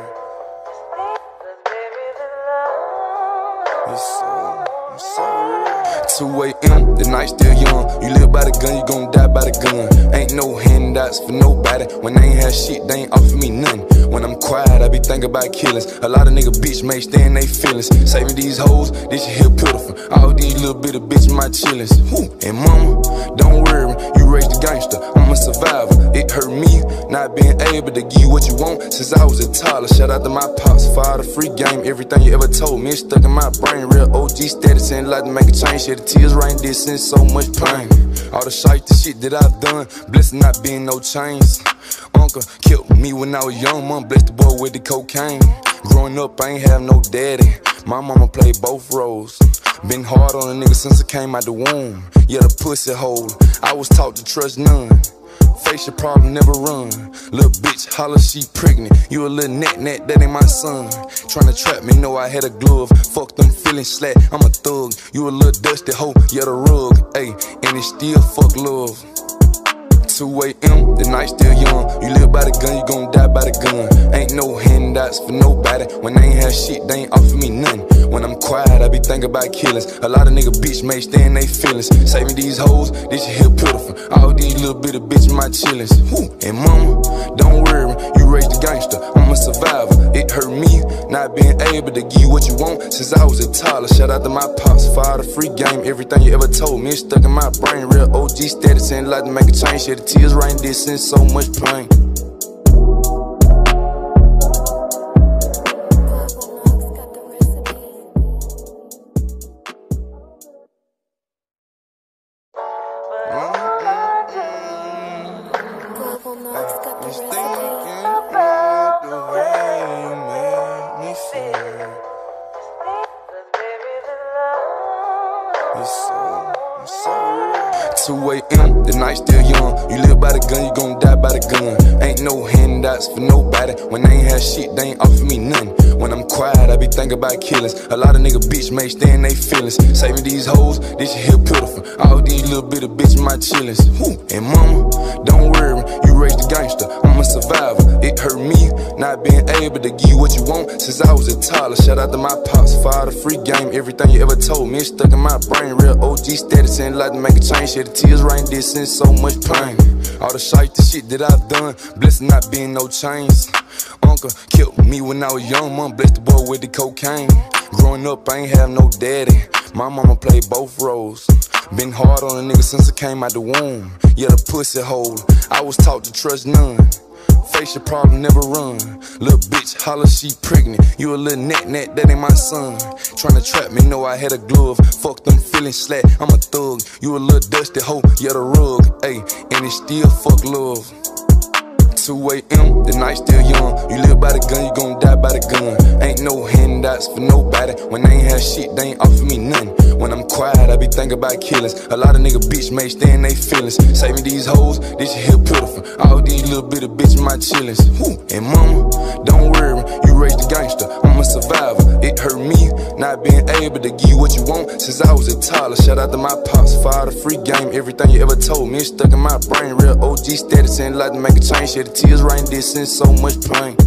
S1: It's so, it's so real. two A M, the night still young. You live by the gun, you gon' die by the gun. Ain't no handouts for nobody. When they ain't had shit, they ain't offer me nothing. When I'm quiet, I be thinking about killings. A lot of nigga bitch may stay in they feelings. Saving these hoes, this shit here pitiful. All these little bit of bitch my chillings. Whoo, and mama, don't worry, you raised a gangster. I'm a survivor. It hurt me not being able to give you what you want since I was a toddler. Shout out to my pops for all the free game. Everything you ever told me is stuck in my brain. Real O G status and like to make a change. Shed the tears right in this and so much pain. All the shite, the shit that I've done, blessed not being no chains. Uncle killed me when I was young, mom blessed the boy with the cocaine. Growing up, I ain't have no daddy. My mama played both roles. Been hard on a nigga since I came out the womb. Yeah, the pussy hole, I was taught to trust none. Face your problem, never run. Little bitch, holla, she pregnant. You a little net net, that ain't my son. Tryna trap me, know I had a glove. Fuck them feelings slack, I'm a thug. You a little dusty hoe, yeah, the rug. Ayy, and it still fuck love. two A M, the night still young. You live by the gun, you gon' die by the gun. Ain't no handouts for nobody. When they ain't have shit, they ain't offer me nothing. When I'm quiet, I be thinking about killings. A lot of nigga bitch may stay in they feelings. Saving these hoes, this shit here pitiful. All these little bitty bitches my chillings. Whew. And mama, don't worry, you raised a gangster. I'm a survivor. It hurt me not being able to give you what you want since I was a toddler. Shout out to my pops for all the free game. Everything you ever told me, it's stuck in my brain. Real O G status and like to make a change. Shit, the tears right this in so much pain. two A M, the night still young. You live by the gun, you gon' die by the gun. Ain't no handouts for nobody. When they ain't have shit, they ain't offer me nothing. When I'm quiet, I be thinking about killings. A lot of nigga bitch may stay in they feelings. Saving these hoes, this shit here pitiful. All these little bitty bitches my chillings. Whew. And mama, don't worry, you raised a gangster. I'm a survivor. It hurt me not being able to give you what you want since I was a toddler. Shout out to my pops for all the free game. Everything you ever told me, it's stuck in my brain. Real O G status and like to make a change. Shit, the tears right this in so much pain. All the shite, the shit that I've done, blessed not being no chains. Uncle killed me when I was young, mom blessed the boy with the cocaine. Growing up, I ain't have no daddy. My mama played both roles. Been hard on a nigga since I came out the womb. Yeah, the pussy hole, I was taught to trust none. Face your problem, never run. Little bitch, holla, she pregnant. You a little net net, that ain't my son. Tryna trap me, know I had a glove. Fuck them feelings slack, I'm a thug. You a little dusty hoe, yeah, the rug. Ayy, and it still fuck love. two A M, the night still young. You live by the gun, you gon' die by the gun. Ain't no handouts for nobody. When they ain't have shit, they ain't offer me nothing. When I'm quiet, I be thinking about killings. A lot of nigga bitch may stay in they feelings. Saving these hoes, this shit here pitiful. All these little bitty bitches my chillings. Whew. And mama, don't worry, you raised a gangster. I'm a survivor. It hurt me not being able to give you what you want since I was a toddler. Shout out to my pops for all the free game. Everything you ever told me, it's stuck in my brain. Real O G status and like to make a change. Shit, the tears right this in so much pain.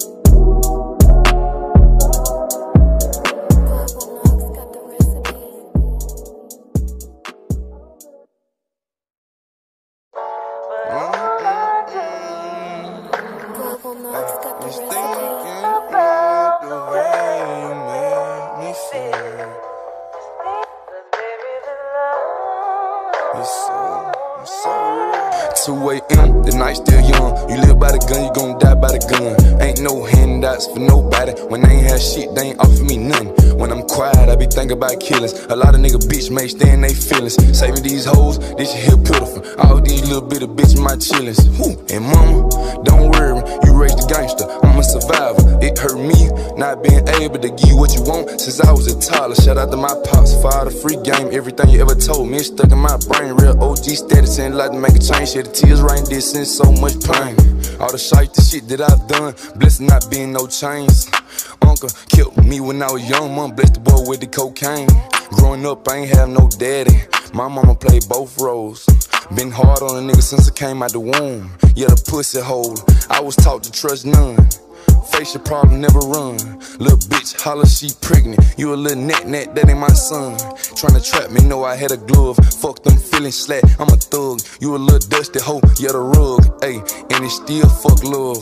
S1: two A M, the night still young. You live by the gun, you gon' die by the gun. Ain't no handouts for nobody. When they ain't have shit, they ain't offer me nothing. When I'm quiet, I be thinking about killings. A lot of nigga bitch may stay in they feelings. Saving these hoes, this shit here pitiful. All these little bitty bitches my chillings. Whew. And mama, don't worry, you raised a gangster. I'm a survivor. It hurt me not being able to give you what you want since I was a toddler. Shout out to my pops for all the free game. Everything you ever told me, it's stuck in my brain. Real O G status and like to make a change. Shit, the tears right this in so much pain. All the shite, the shit that I've done, blessed not being no chains. Uncle killed me when I was young, mom blessed the boy with the cocaine. Growing up, I ain't have no daddy. My mama played both roles. Been hard on a nigga since I came out the womb. Yeah, the pussy hole, I was taught to trust none. Face your problem, never run. Little bitch, holla, she pregnant. You a little net net, that ain't my son. Tryna trap me, know I had a glove. Fuck them feelings slack, I'm a thug. You a little dusty hoe, yeah, the rug. Ayy, and it still fuck love.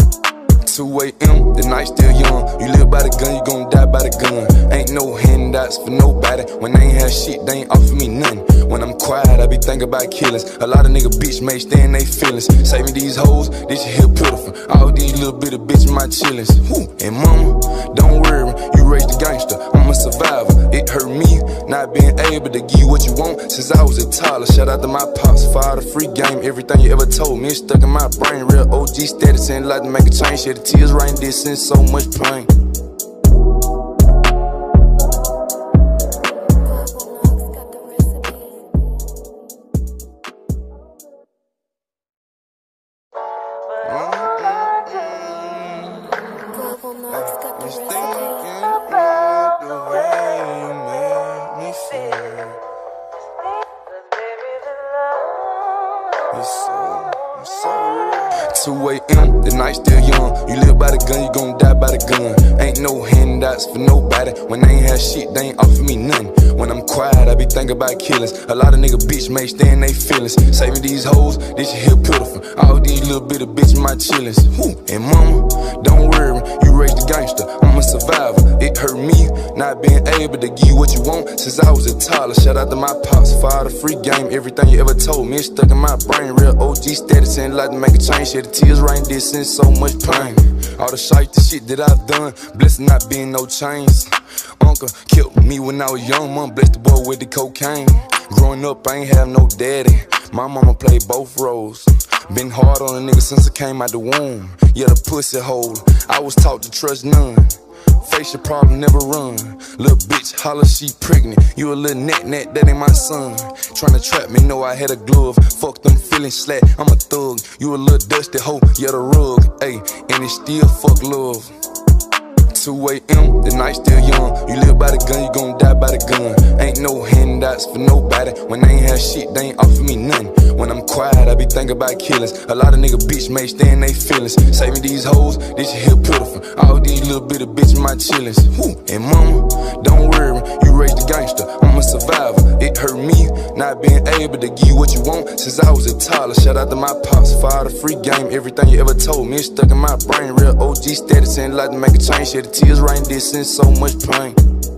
S1: two A M, the night still young. You live by the gun, you gon' die by the gun. Ain't no handouts for nobody. When they ain't have shit, they ain't offer me nothing. When I'm quiet, I be thinking about killings. A lot of nigga bitch may stay in they feelings. Saving these hoes, this shit here pitiful. All these little bitty bitches my chillings. Whew. And mama, don't worry, you raised a gangster. I'm a survivor. It hurt me not being able to give you what you want since I was a toddler. Shout out to my pops for all the free game. Everything you ever told me, it's stuck in my brain. Real O G status and like to make a change. Shit, the tears right this in so much pain. two A M, the night still young. You live by the gun, you gon' die by the gun. Ain't no handouts for nobody. When they ain't have shit, they ain't offer me nothing. When I'm quiet, I be thinking about killings. A lot of nigga bitch may stay in they feelings. Saving these hoes, this shit here pitiful. All these little bit of bitch in my chillings. Whew. And mama, don't worry, you raised a gangster. I'm a survivor. It hurt me not being able to give you what you want since I was a toddler. Shout out to my pops for all the free game. Everything you ever told me is stuck in my brain. Real O G status ain't like to make a change. Shed the tears right in this since so much pain. All the shite, the shit that I've done, blessed not being no chains. Uncle killed me when I was young, mom blessed the boy with the cocaine. Growing up, I ain't have no daddy. My mama played both roles. Been hard on a nigga since I came out the womb. Yeah, the pussy hole. I was taught to trust none. Face your problem, never run. Little bitch, holler, she pregnant. You a little net net, that ain't my son. Tryna trap me, know I had a glove. Fuck them feelings slack, I'm a thug. You a little dusty hoe, yeah the rug. Ayy, and it still fuck love. two A M, the night still young. You live by the gun, you gon' die by the gun. Ain't no handouts for nobody. When they ain't have shit, they ain't offer me nothing. When I'm quiet, I be thinking about killings. A lot of nigga bitch may stay in they feelings. Saving these hoes, this shit here pitiful. All these little bit of bitch in my chillings. Whew. And mama, don't worry, you raised a gangster. I'm a survivor. It hurt me not being able to give you what you want since I was a toddler. Shout out to my pops for all the free game. Everything you ever told me is stuck in my brain. Real O G status ain't like to make a change. Shed the tears right in this since so much pain.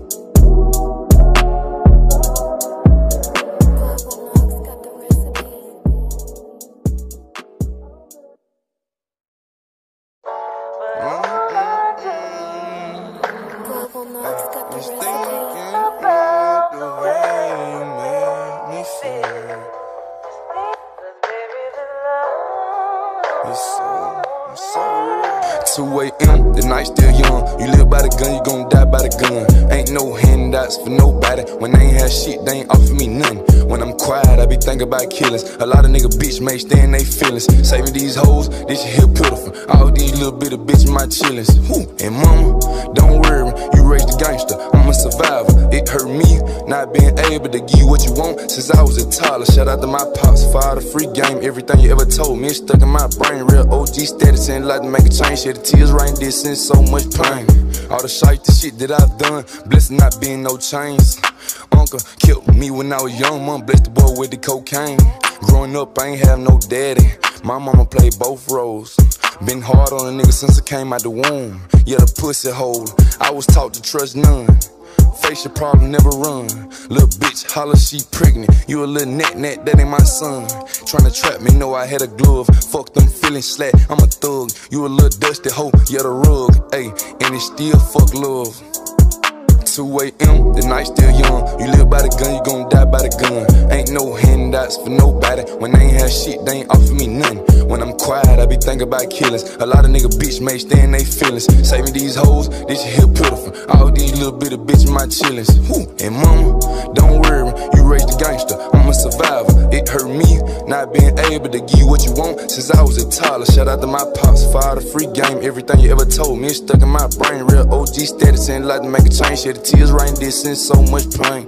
S1: two A M, the night still young. You live by the gun, you gon' die by the gun. Ain't no handouts for nobody. When they ain't have shit, they ain't offer me nothing. When I'm quiet, I be thinking about killings. A lot of nigga bitch may stay in they feelings. Saving these hoes, this shit here pitiful. All these little bit of bitch in my chillings. Whew. And mama, don't worry, you raised a gangster. I'm a survivor. It hurt me not being able to give you what you want since I was a toddler. Shout out to my pops for all the free game. Everything you ever told me is stuck in my brain. Real O G status ain't like to make a change. Shed the tears right in this since so much pain. All the shite, the shit that I've done, blessed not being no chains. Uncle killed me when I was young, mom blessed the boy with the cocaine. Growing up, I ain't have no daddy. My mama played both roles. Been hard on a nigga since I came out the womb. Yeah, the pussy hole. I was taught to trust none. Face your problem, never run. Little bitch, holler, she pregnant. You a little net net, that ain't my son. Tryna trap me, know I had a glove. Fuck them feelings slack, I'm a thug. You a little dusty hoe, yeah the rug. Ayy, and it still fuck love. two A M, the night still young. You live by the gun, you gon' die by the gun. Ain't no handouts for nobody. When they ain't have shit, they ain't offer me nothing. When I'm quiet, I be thinking about killings. A lot of nigga bitch may stay in they feelings. Saving these hoes, this shit here pitiful. All these little bit of bitch in my chillings. Whew. And mama, don't worry, you raised a gangster. I'm a survivor. It hurt me not being able to give you what you want since I was a toddler. Shout out to my pops for all the free game. Everything you ever told me is stuck in my brain. Real O G status ain't like to make a change. Shed the tears right in this since so much pain.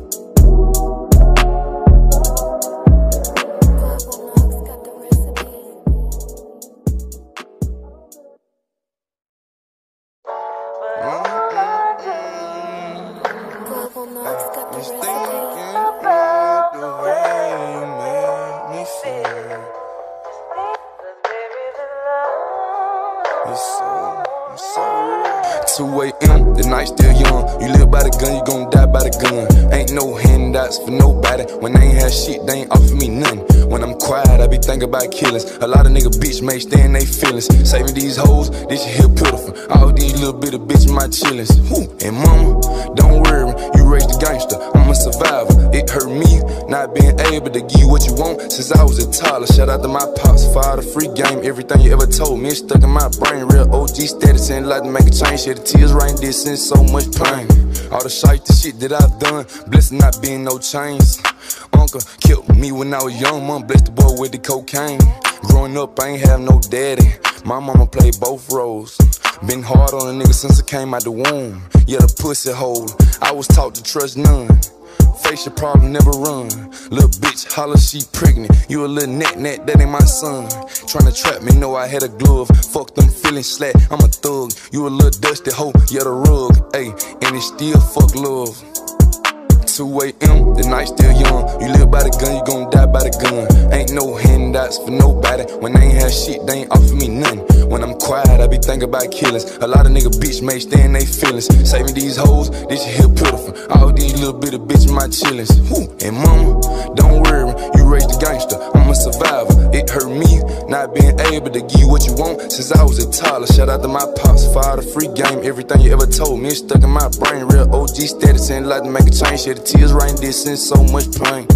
S1: two A M, the night still young. You live by the gun, you gon' die by the gun. Ain't no handouts for nobody. When they ain't have shit, they ain't offer me nothing. When I'm quiet, I be thinking about killings. A lot of nigga bitch may stay in they feelings. Saving these hoes, this shit here pitiful. All these little bit of bitch in my chillings. Whew. And mama, don't worry, you raised a gangster. I'm a survivor. It hurt me not being able to give you what you want since I was a toddler. Shout out to my pops for all the free game. Everything you ever told me is stuck in my brain. Real O G status ain't like to make a change. Shed the tears right in this since so much pain. All the shite, the shit that I've done, blessed not being no chains. Uncle killed me when I was young, mom blessed the boy with the cocaine. Growing up, I ain't have no daddy. My mama played both roles. Been hard on a nigga since I came out the womb. Yeah, the pussy hole. I was taught to trust none. Face your problem, never run. Little bitch, holla, she pregnant. You a little net net, that ain't my son. Tryna trap me, know I had a glove. Fuck them feelings slack, I'm a thug. You a little dusty hoe, yeah, the rug. Ayy, and it still fuck love. two A M, the night still young. You live by the gun, you gon' die by the gun. Ain't no handouts for nobody. When they ain't have shit, they ain't offer me nothing. When I'm quiet, I be thinking about killings. A lot of nigga bitch may stay in they feelings. Saving these hoes, this shit here pitiful. All these little bitty bitches my chillings. Whoo, and mama, don't worry, you raised a gangster. I'm a survivor. It hurt me not being able to give you what you want since I was a toddler. Shout out to my pops for all the free game. Everything you ever told me is stuck in my brain. Real O G status ain't like to make a change. Shed the tears right in this and so much pain.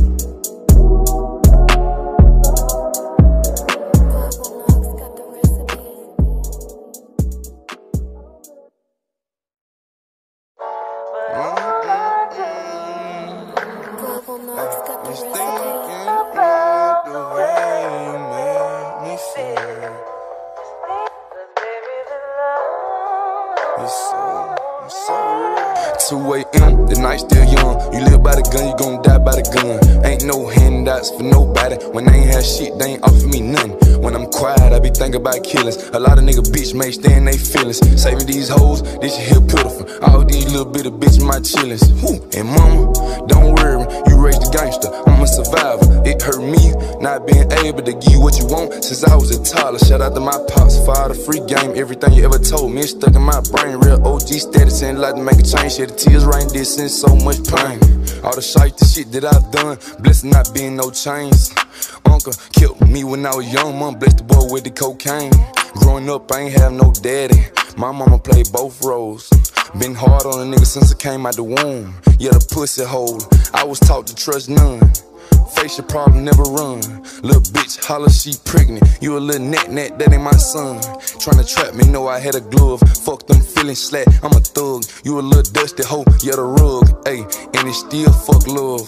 S1: two A M, the night still young. You live by the gun, you gon' die by the gun. Ain't no handouts for nobody. When they ain't have shit, they ain't offer me nothing. When I'm quiet, I be thinking about killings. A lot of nigga bitch may stay in they feelings. Saving these hoes, this shit here pitiful. All these little bitty bitches my chillings. Whoo, and mama, don't worry, you raised a gangster. I'm a survivor. It hurt me not being able to give you what you want since I was a toddler. Shout out to my pops for all the free game. Everything you ever told me is stuck in my brain. Real O G status ain't like to make a change. Shed the tears right in this and so much pain. All the shite, the shit that I've done, blessed not being no chains. Uncle killed me when I was young, mom blessed the boy with the cocaine. Growing up, I ain't have no daddy. My mama played both roles. Been hard on a nigga since I came out the womb. Yeah, the pussy hole. I was taught to trust none. Face your problem, never run. Little bitch, holla, she pregnant. You a little net net, that ain't my son. Tryna trap me, know I had a glove. Fuck them feelings slack, I'm a thug. You a little dusty hoe, yeah, the rug. Ayy, and it still fuck love.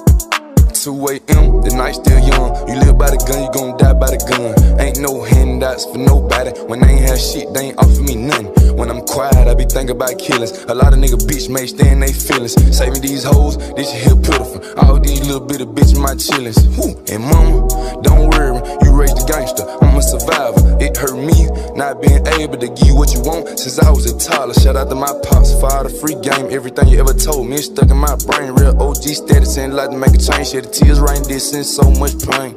S1: two A M, the night still young. You live by the gun, you gon' die by the gun. Ain't no handouts for nobody. When they ain't have shit, they ain't offer me nothing. When I'm quiet, I be thinking about killings. A lot of nigga bitch may stay in they feelings. Saving these hoes, this shit here pitiful. All these little bitty bitches my chillings. Whoo, and mama, don't worry, you raised a gangster. I'm a survivor. It hurt me not being able to give you what you want since I was a toddler. Shout out to my pops for all the free game. Everything you ever told me is stuck in my brain. Real O G status ain't like to make a change. Shed the tears right in this and so much pain.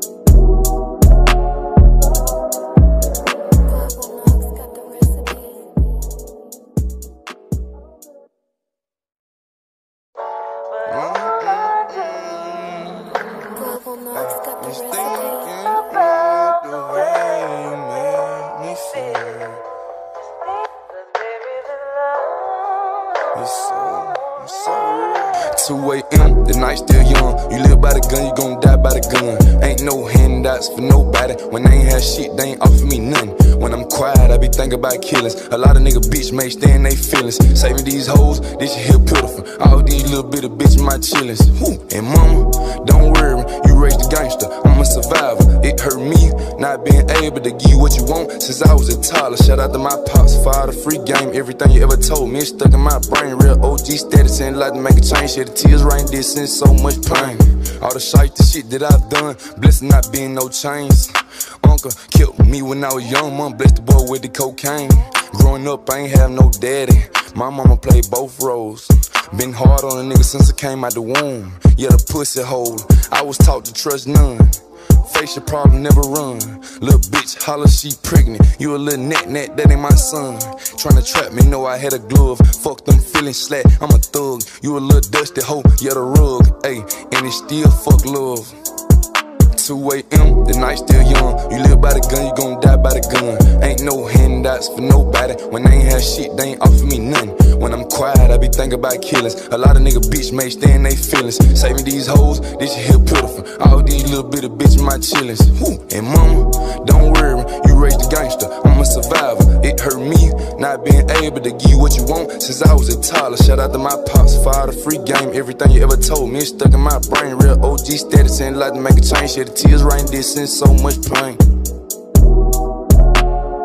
S1: two A M, the night still young. You live by the gun, you gon' die by the gun. Ain't no handouts for nobody. When they ain't have shit, they ain't offer me nothing. When I'm quiet, I be thinking about killings. A lot of nigga bitch may stay in they feelings. Saving these hoes, this shit here pitiful. All these little bitty bitches my chillings. Whoo, and mama, don't worry, you raised a gangster. I'm a survivor. It hurt me not being able to give you what you want since I was a toddler. Shout out to my pops for all the free game. Everything you ever told me is stuck in my brain. Real O G status ain't like to make a change. Shed the tears right in this and so much pain. All the shite, the shit that I've done, blessed not being no chains. Uncle killed me when I was young, mom blessed the boy with the cocaine. Growing up, I ain't have no daddy. My mama played both roles. Been hard on a nigga since I came out the womb. Yeah, the pussy hole. I was taught to trust none. Face your problem, never run. Little bitch, holla, she pregnant. You a little net net, that ain't my son. Tryna trap me, know I had a glove. Fuck them feelings slack, I'm a thug. You a little dusty hoe, yeah, the rug. Ayy, and it still fuck love. two A M, the night still young. You live by the gun, you gon' die by the gun. Ain't no handouts for nobody. When they ain't have shit, they ain't offer me nothing. When I'm quiet, I be thinking about killings. A lot of nigga bitch may stay in they feelings. Saving these hoes, this shit here pitiful. All these little bitty bitches my chillings. Whoo, and mama, don't worry, you raised a gangster. I'm a survivor. It hurt me not being able to give you what you want since I was a toddler. Shout out to my pops for all the free game. Everything you ever told me is stuck in my brain. Real O G status ain't like to make a change. Shed the tears right in this and so much pain.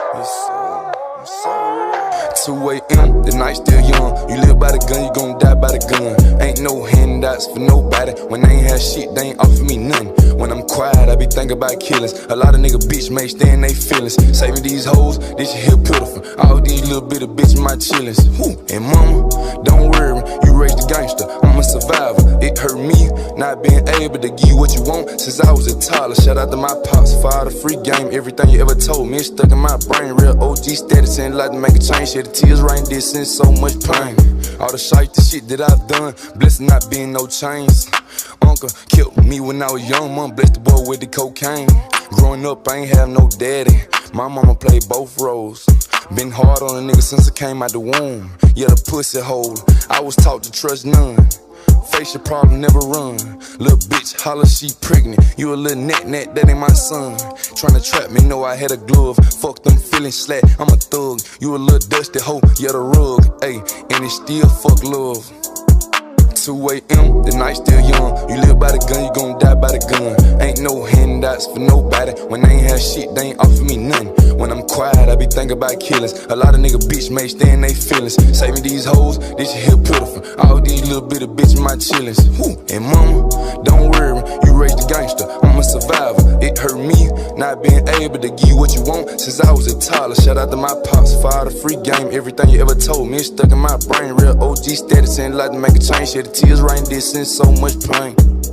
S1: It's so, it's so real. two A M, the night still young. You live by the gun, you gon' die by the gun. Ain't no handouts for nobody. When they ain't have shit, they ain't offer me nothing. When I'm quiet, I be thinking about killings. A lot of nigga bitch may stay in they feelings. Saving these hoes, this shit here pitiful. All these little bit of bitch my chillings. Woo. And mama, don't worry, you raised a gangster. I'm a survivor. It hurt me not being able to give you what you want since I was a toddler. Shout out to my pops for all the free game. Everything you ever told me is stuck in my brain. Real O G status ain't like to make a change. Shed the tears right there since so much pain. All the shite, the shit that I've done, blessed not being no chains. Uncle killed me when I was young, mom blessed the boy with the cocaine. Growing up, I ain't have no daddy. My mama played both roles. Been hard on a nigga since I came out the womb. Yeah, the pussy hole. I was taught to trust none. Face your problem, never run. Little bitch, holler, she pregnant. You a little net net, that ain't my son. Tryna trap me, know I had a glove. Fuck them feelings slack, I'm a thug. You a little dusty hoe, yeah the rug. Ayy, and it still fuck love. two A M, the night still young. You live by the gun, you gon' die by the gun. Ain't no handouts for nobody. When they ain't have shit, they ain't offer me nothing. When I'm quiet, I be thinking about killings. A lot of nigga bitch may stay in they feelings. Saving these hoes, this shit here pitiful. All these little bit of bitch my chillings. Woo. And mama, don't worry, you raised a gangster. I'm a survivor. It hurt me not being able to give you what you want since I was a toddler. Shout out to my pops for all the free game. Everything you ever told me is stuck in my brain. Real O G status ain't like to make a change. Shed the tears right there since so much pain.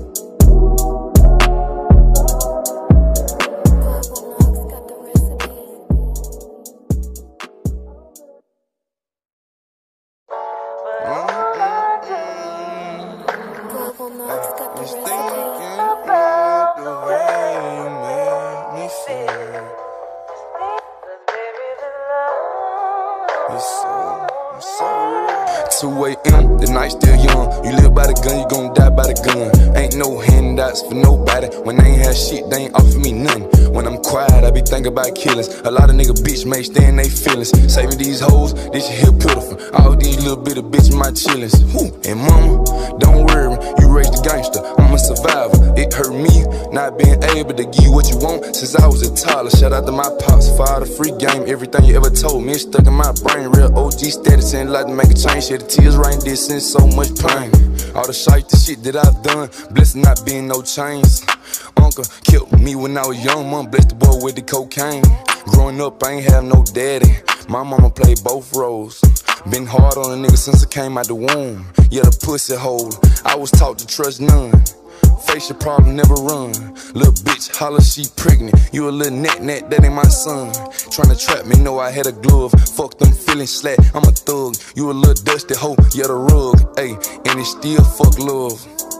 S1: two A M, the night still young. You live by the gun, you gon' die by the gun. Ain't no handouts for nobody. When they ain't have shit, they ain't offer me nothing. When I'm quiet, I be thinking about killings. A lot of nigga bitch may stay in they feelings. Saving these hoes, this shit here pitiful. All these little bit of bitch my chillings. Woo. And mama, don't worry, you raised a gangster. I'm a survivor. It hurt me not being able to give you what you want since I was a toddler. Shout out to my pops for all the free game. Everything you ever told me is stuck in my brain. Real O G status ain't like to make a change. Shed the tears right there since so much pain. All the shite, the shit that I've done, blessed not being no chains. Uncle killed me when I was young, mom blessed the boy with the cocaine. Growing up, I ain't have no daddy. My mama played both roles. Been hard on a nigga since I came out the womb. Yeah, the pussy hole. I was taught to trust none. Face your problem, never run. Little bitch, holler, she pregnant. You a little net net, that ain't my son. Tryna trap me, know I had a glove. Fuck them feelings slack, I'm a thug. You a little dusty hoe, yeah the rug. Ayy, and it still fuck love.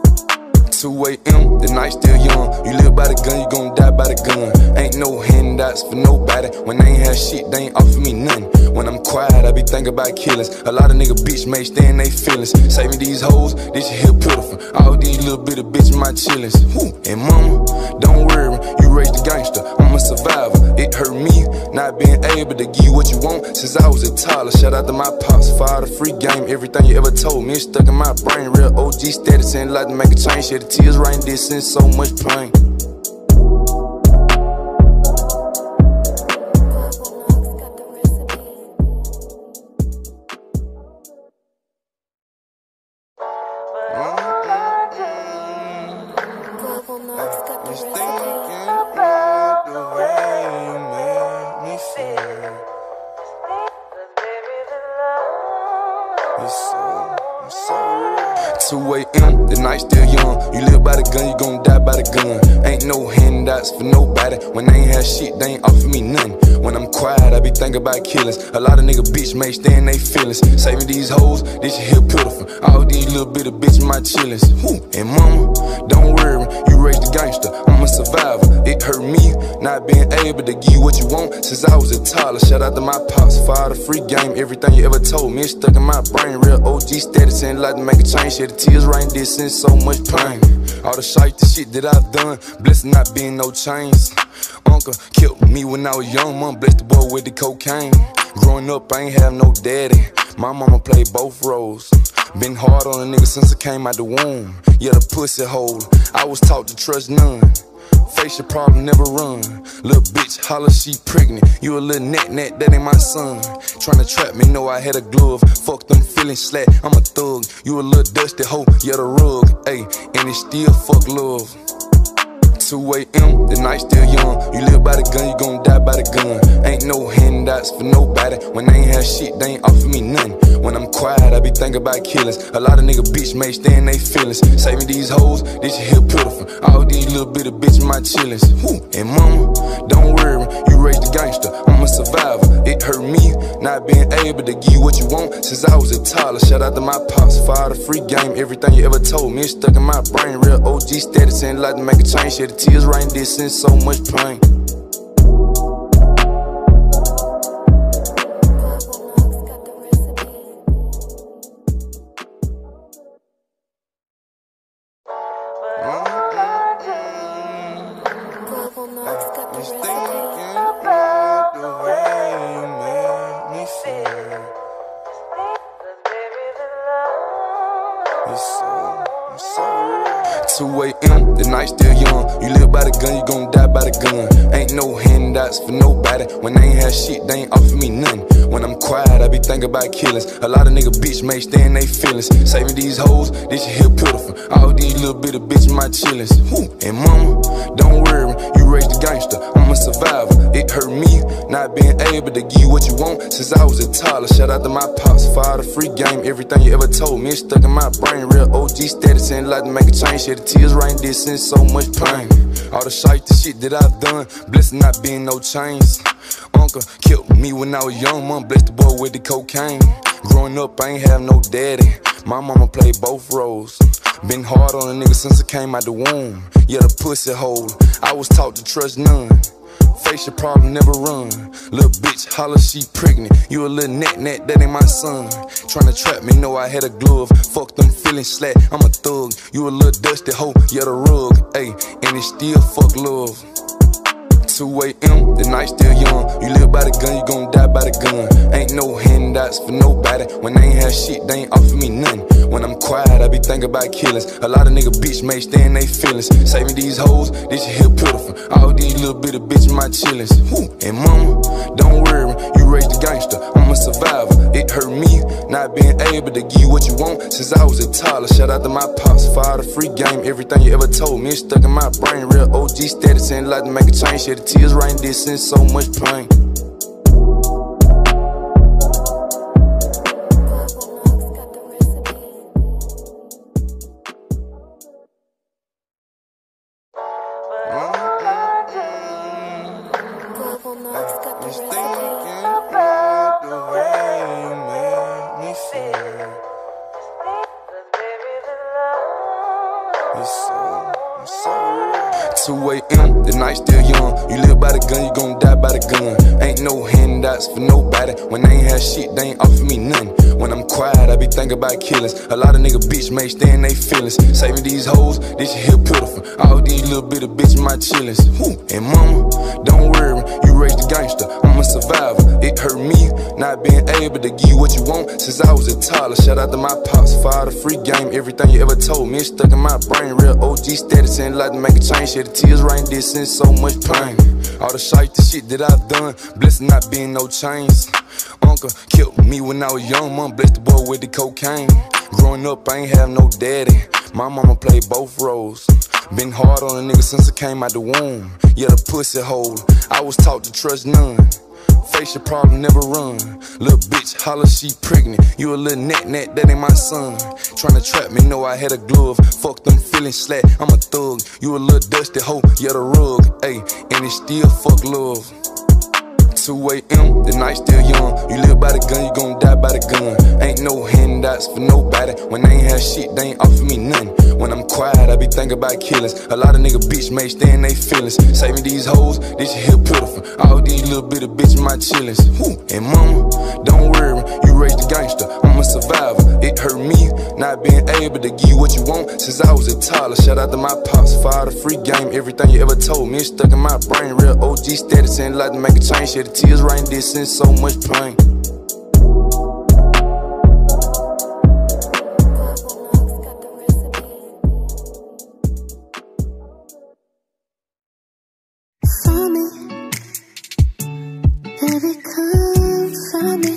S1: two A M, the night still young. You live by the gun, you gon' die by the gun. Ain't no handouts for nobody. When they ain't have shit, they ain't offer me nothing. When I'm quiet, I be thinking about killings. A lot of nigga bitch may stay in they feelings. Saving these hoes, this shit here pitiful. All these little bit of bitch my chillings. Woo. And mama, don't worry, you raised a gangster. I'm a survivor. It hurt me not being able to give you what you want since I was a toddler. Shout out to my pops for all the free game. Everything you ever told me is stuck in my brain. Real O G status ain't like to make a change. Shed the tears right there since so much pain. two A M, the night still young. You live by the gun, you gon' die by the gun. Ain't no handouts for nobody. When they ain't have shit, they ain't offer me nothing. When I'm quiet, I be thinking about killings. A lot of nigga bitch may stay in they feelings. Saving these hoes, this shit here pitiful. All these little bit of bitch my chillings. Woo. And mama, don't worry, you raised a gangster. I'm a survivor. It hurt me not being able to give you what you want since I was a toddler. Shout out to my pops for all the free game. Everything you ever told me is stuck in my brain. Real O G status ain't like to make a change. Shed the tears right there since so much pain. All the shite, the shit that I've done, blessed not being no chains. Uncle killed me when I was young, mom blessed the boy with the cocaine. Growing up, I ain't have no daddy. My mama played both roles. Been hard on a nigga since I came out the womb. Yeah, the pussy hole. I was taught to trust none. Face your problem, never run. Little bitch holler, she pregnant. You a little net net, that ain't my son. Tryna trap me, know I had a glove. Fuck them feelings slack, I'm a thug. You a little dusty hoe, yeah the rug. Ayy, and it still fuck love. two A M, the night still young. You live by the gun, you gon' die by the gun. Ain't no handouts for nobody. When they ain't have shit, they ain't offer me nothing. When I'm quiet, I be thinking about killings. A lot of nigga bitch may stay in they feelings. Saving these hoes, this shit here pitiful. All these little bitty bitches my chillings. Woo. And mama, don't worry, you raised a gangster. I'm a survivor. It hurt me not being able to give you what you want since I was a toddler. Shout out to my pops for all the free game. Everything you ever told me is stuck in my brain. Real O G status and like to make a change. Shit, the tears right this in so much pain. two A M, the night still young. You live by the gun, you gon' die by the gun. Ain't no handouts for nobody. When they ain't have shit, they ain't offer me nothing. When I'm quiet, I be thinking about killings. A lot of nigga bitch may stay in they feelings. Saving these hoes, this shit here pitiful. All these little bitty bitches my chillings. Woo. And mama, don't worry, you raised a gangster. I'm a survivor. It hurt me not being able to give you what you want since I was a toddler. Shout out to my pops for all the free game. Everything you ever told me is stuck in my brain. Real O G status and like to make a change. Shit, the tears right this in so much pain. All the shite, the shit that I've done, blessed not being no chains. Uncle killed me when I was young, mom blessed the boy with the cocaine. Growing up, I ain't have no daddy. My mama played both roles. Been hard on a nigga since I came out the womb. Yeah, the pussy hole. I was taught to trust none. Face your problem, never run. Little bitch holler, she pregnant. You a little net net, that ain't my son. Tryna trap me, know I had a glove. Fuck them feelings slack, I'm a thug. You a little dusty hoe, yeah the rug. Ayy, and it still fuck love. two A M, the night still young. You live by the gun, you gon' die by the gun. Ain't no handouts for nobody. When they ain't have shit, they ain't offer me nothing. When I'm quiet, I be thinking about killings. A lot of nigga bitch may stay in they feelings. Saving these hoes, this shit here pitiful. All these little bitty bitches my chillings. Woo. And mama, don't worry, you raised a gangster. I'm a survivor. It hurt me not being able to give you what you want since I was a toddler. Shout out to my pops for all the free game. Everything you ever told me is stuck in my brain. Real O G status and like to make a change. Shit, the tears right this in so much pain. two A M, the night still young. You live by the gun, you gon' die by the gun. Ain't no handouts for nobody. When they ain't have shit, they ain't offer me nothing. When I'm quiet, I be thinking about killings. A lot of nigga bitch may stay in they feelings. Saving these hoes, this shit here pitiful. All these little bitty bitches my chillings. Woo. And mama, don't worry, you raised a gangster. I'm a survivor. It hurt me not being able to give you what you want since I was a toddler. Shout out to my pops for all the free game. Everything you ever told me is stuck in my brain. Real O G status and like to make a change. Shit, the tears right this in so much pain. All the shite, the shit that I've done, blessed not being no chains. Uncle killed me when I was young, mom blessed the boy with the cocaine. Growing up, I ain't have no daddy. My mama played both roles. Been hard on a nigga since I came out the womb. Yeah, the pussy hole. I was taught to trust none. Face your problem, never run. Little bitch holler, she pregnant. You a little net net, that ain't my son. Tryna trap me, know I had a glove. Fuck them feelings slack, I'm a thug. You a little dusty hoe, yeah the rug. Ayy, and it still fuck love. two A M, the night still young. You live by the gun, you gon' die by the gun. Ain't no handouts for nobody. When they ain't have shit, they ain't offer me nothing. When I'm quiet, I be thinking about killings. A lot of nigga bitch may stay in they feelings. Saving these hoes, this shit here pitiful. All these little bitty bitches my chillings. Woo. And mama, don't worry, you raised a gangster. I'm a survivor. It hurt me not being able to give you what you want since I was a toddler. Shout out to my pops for all the free game. Everything you ever told me is stuck in my brain. Real O G status and like to make a change. Shit, the tears right this in so much pain.
S2: come from me.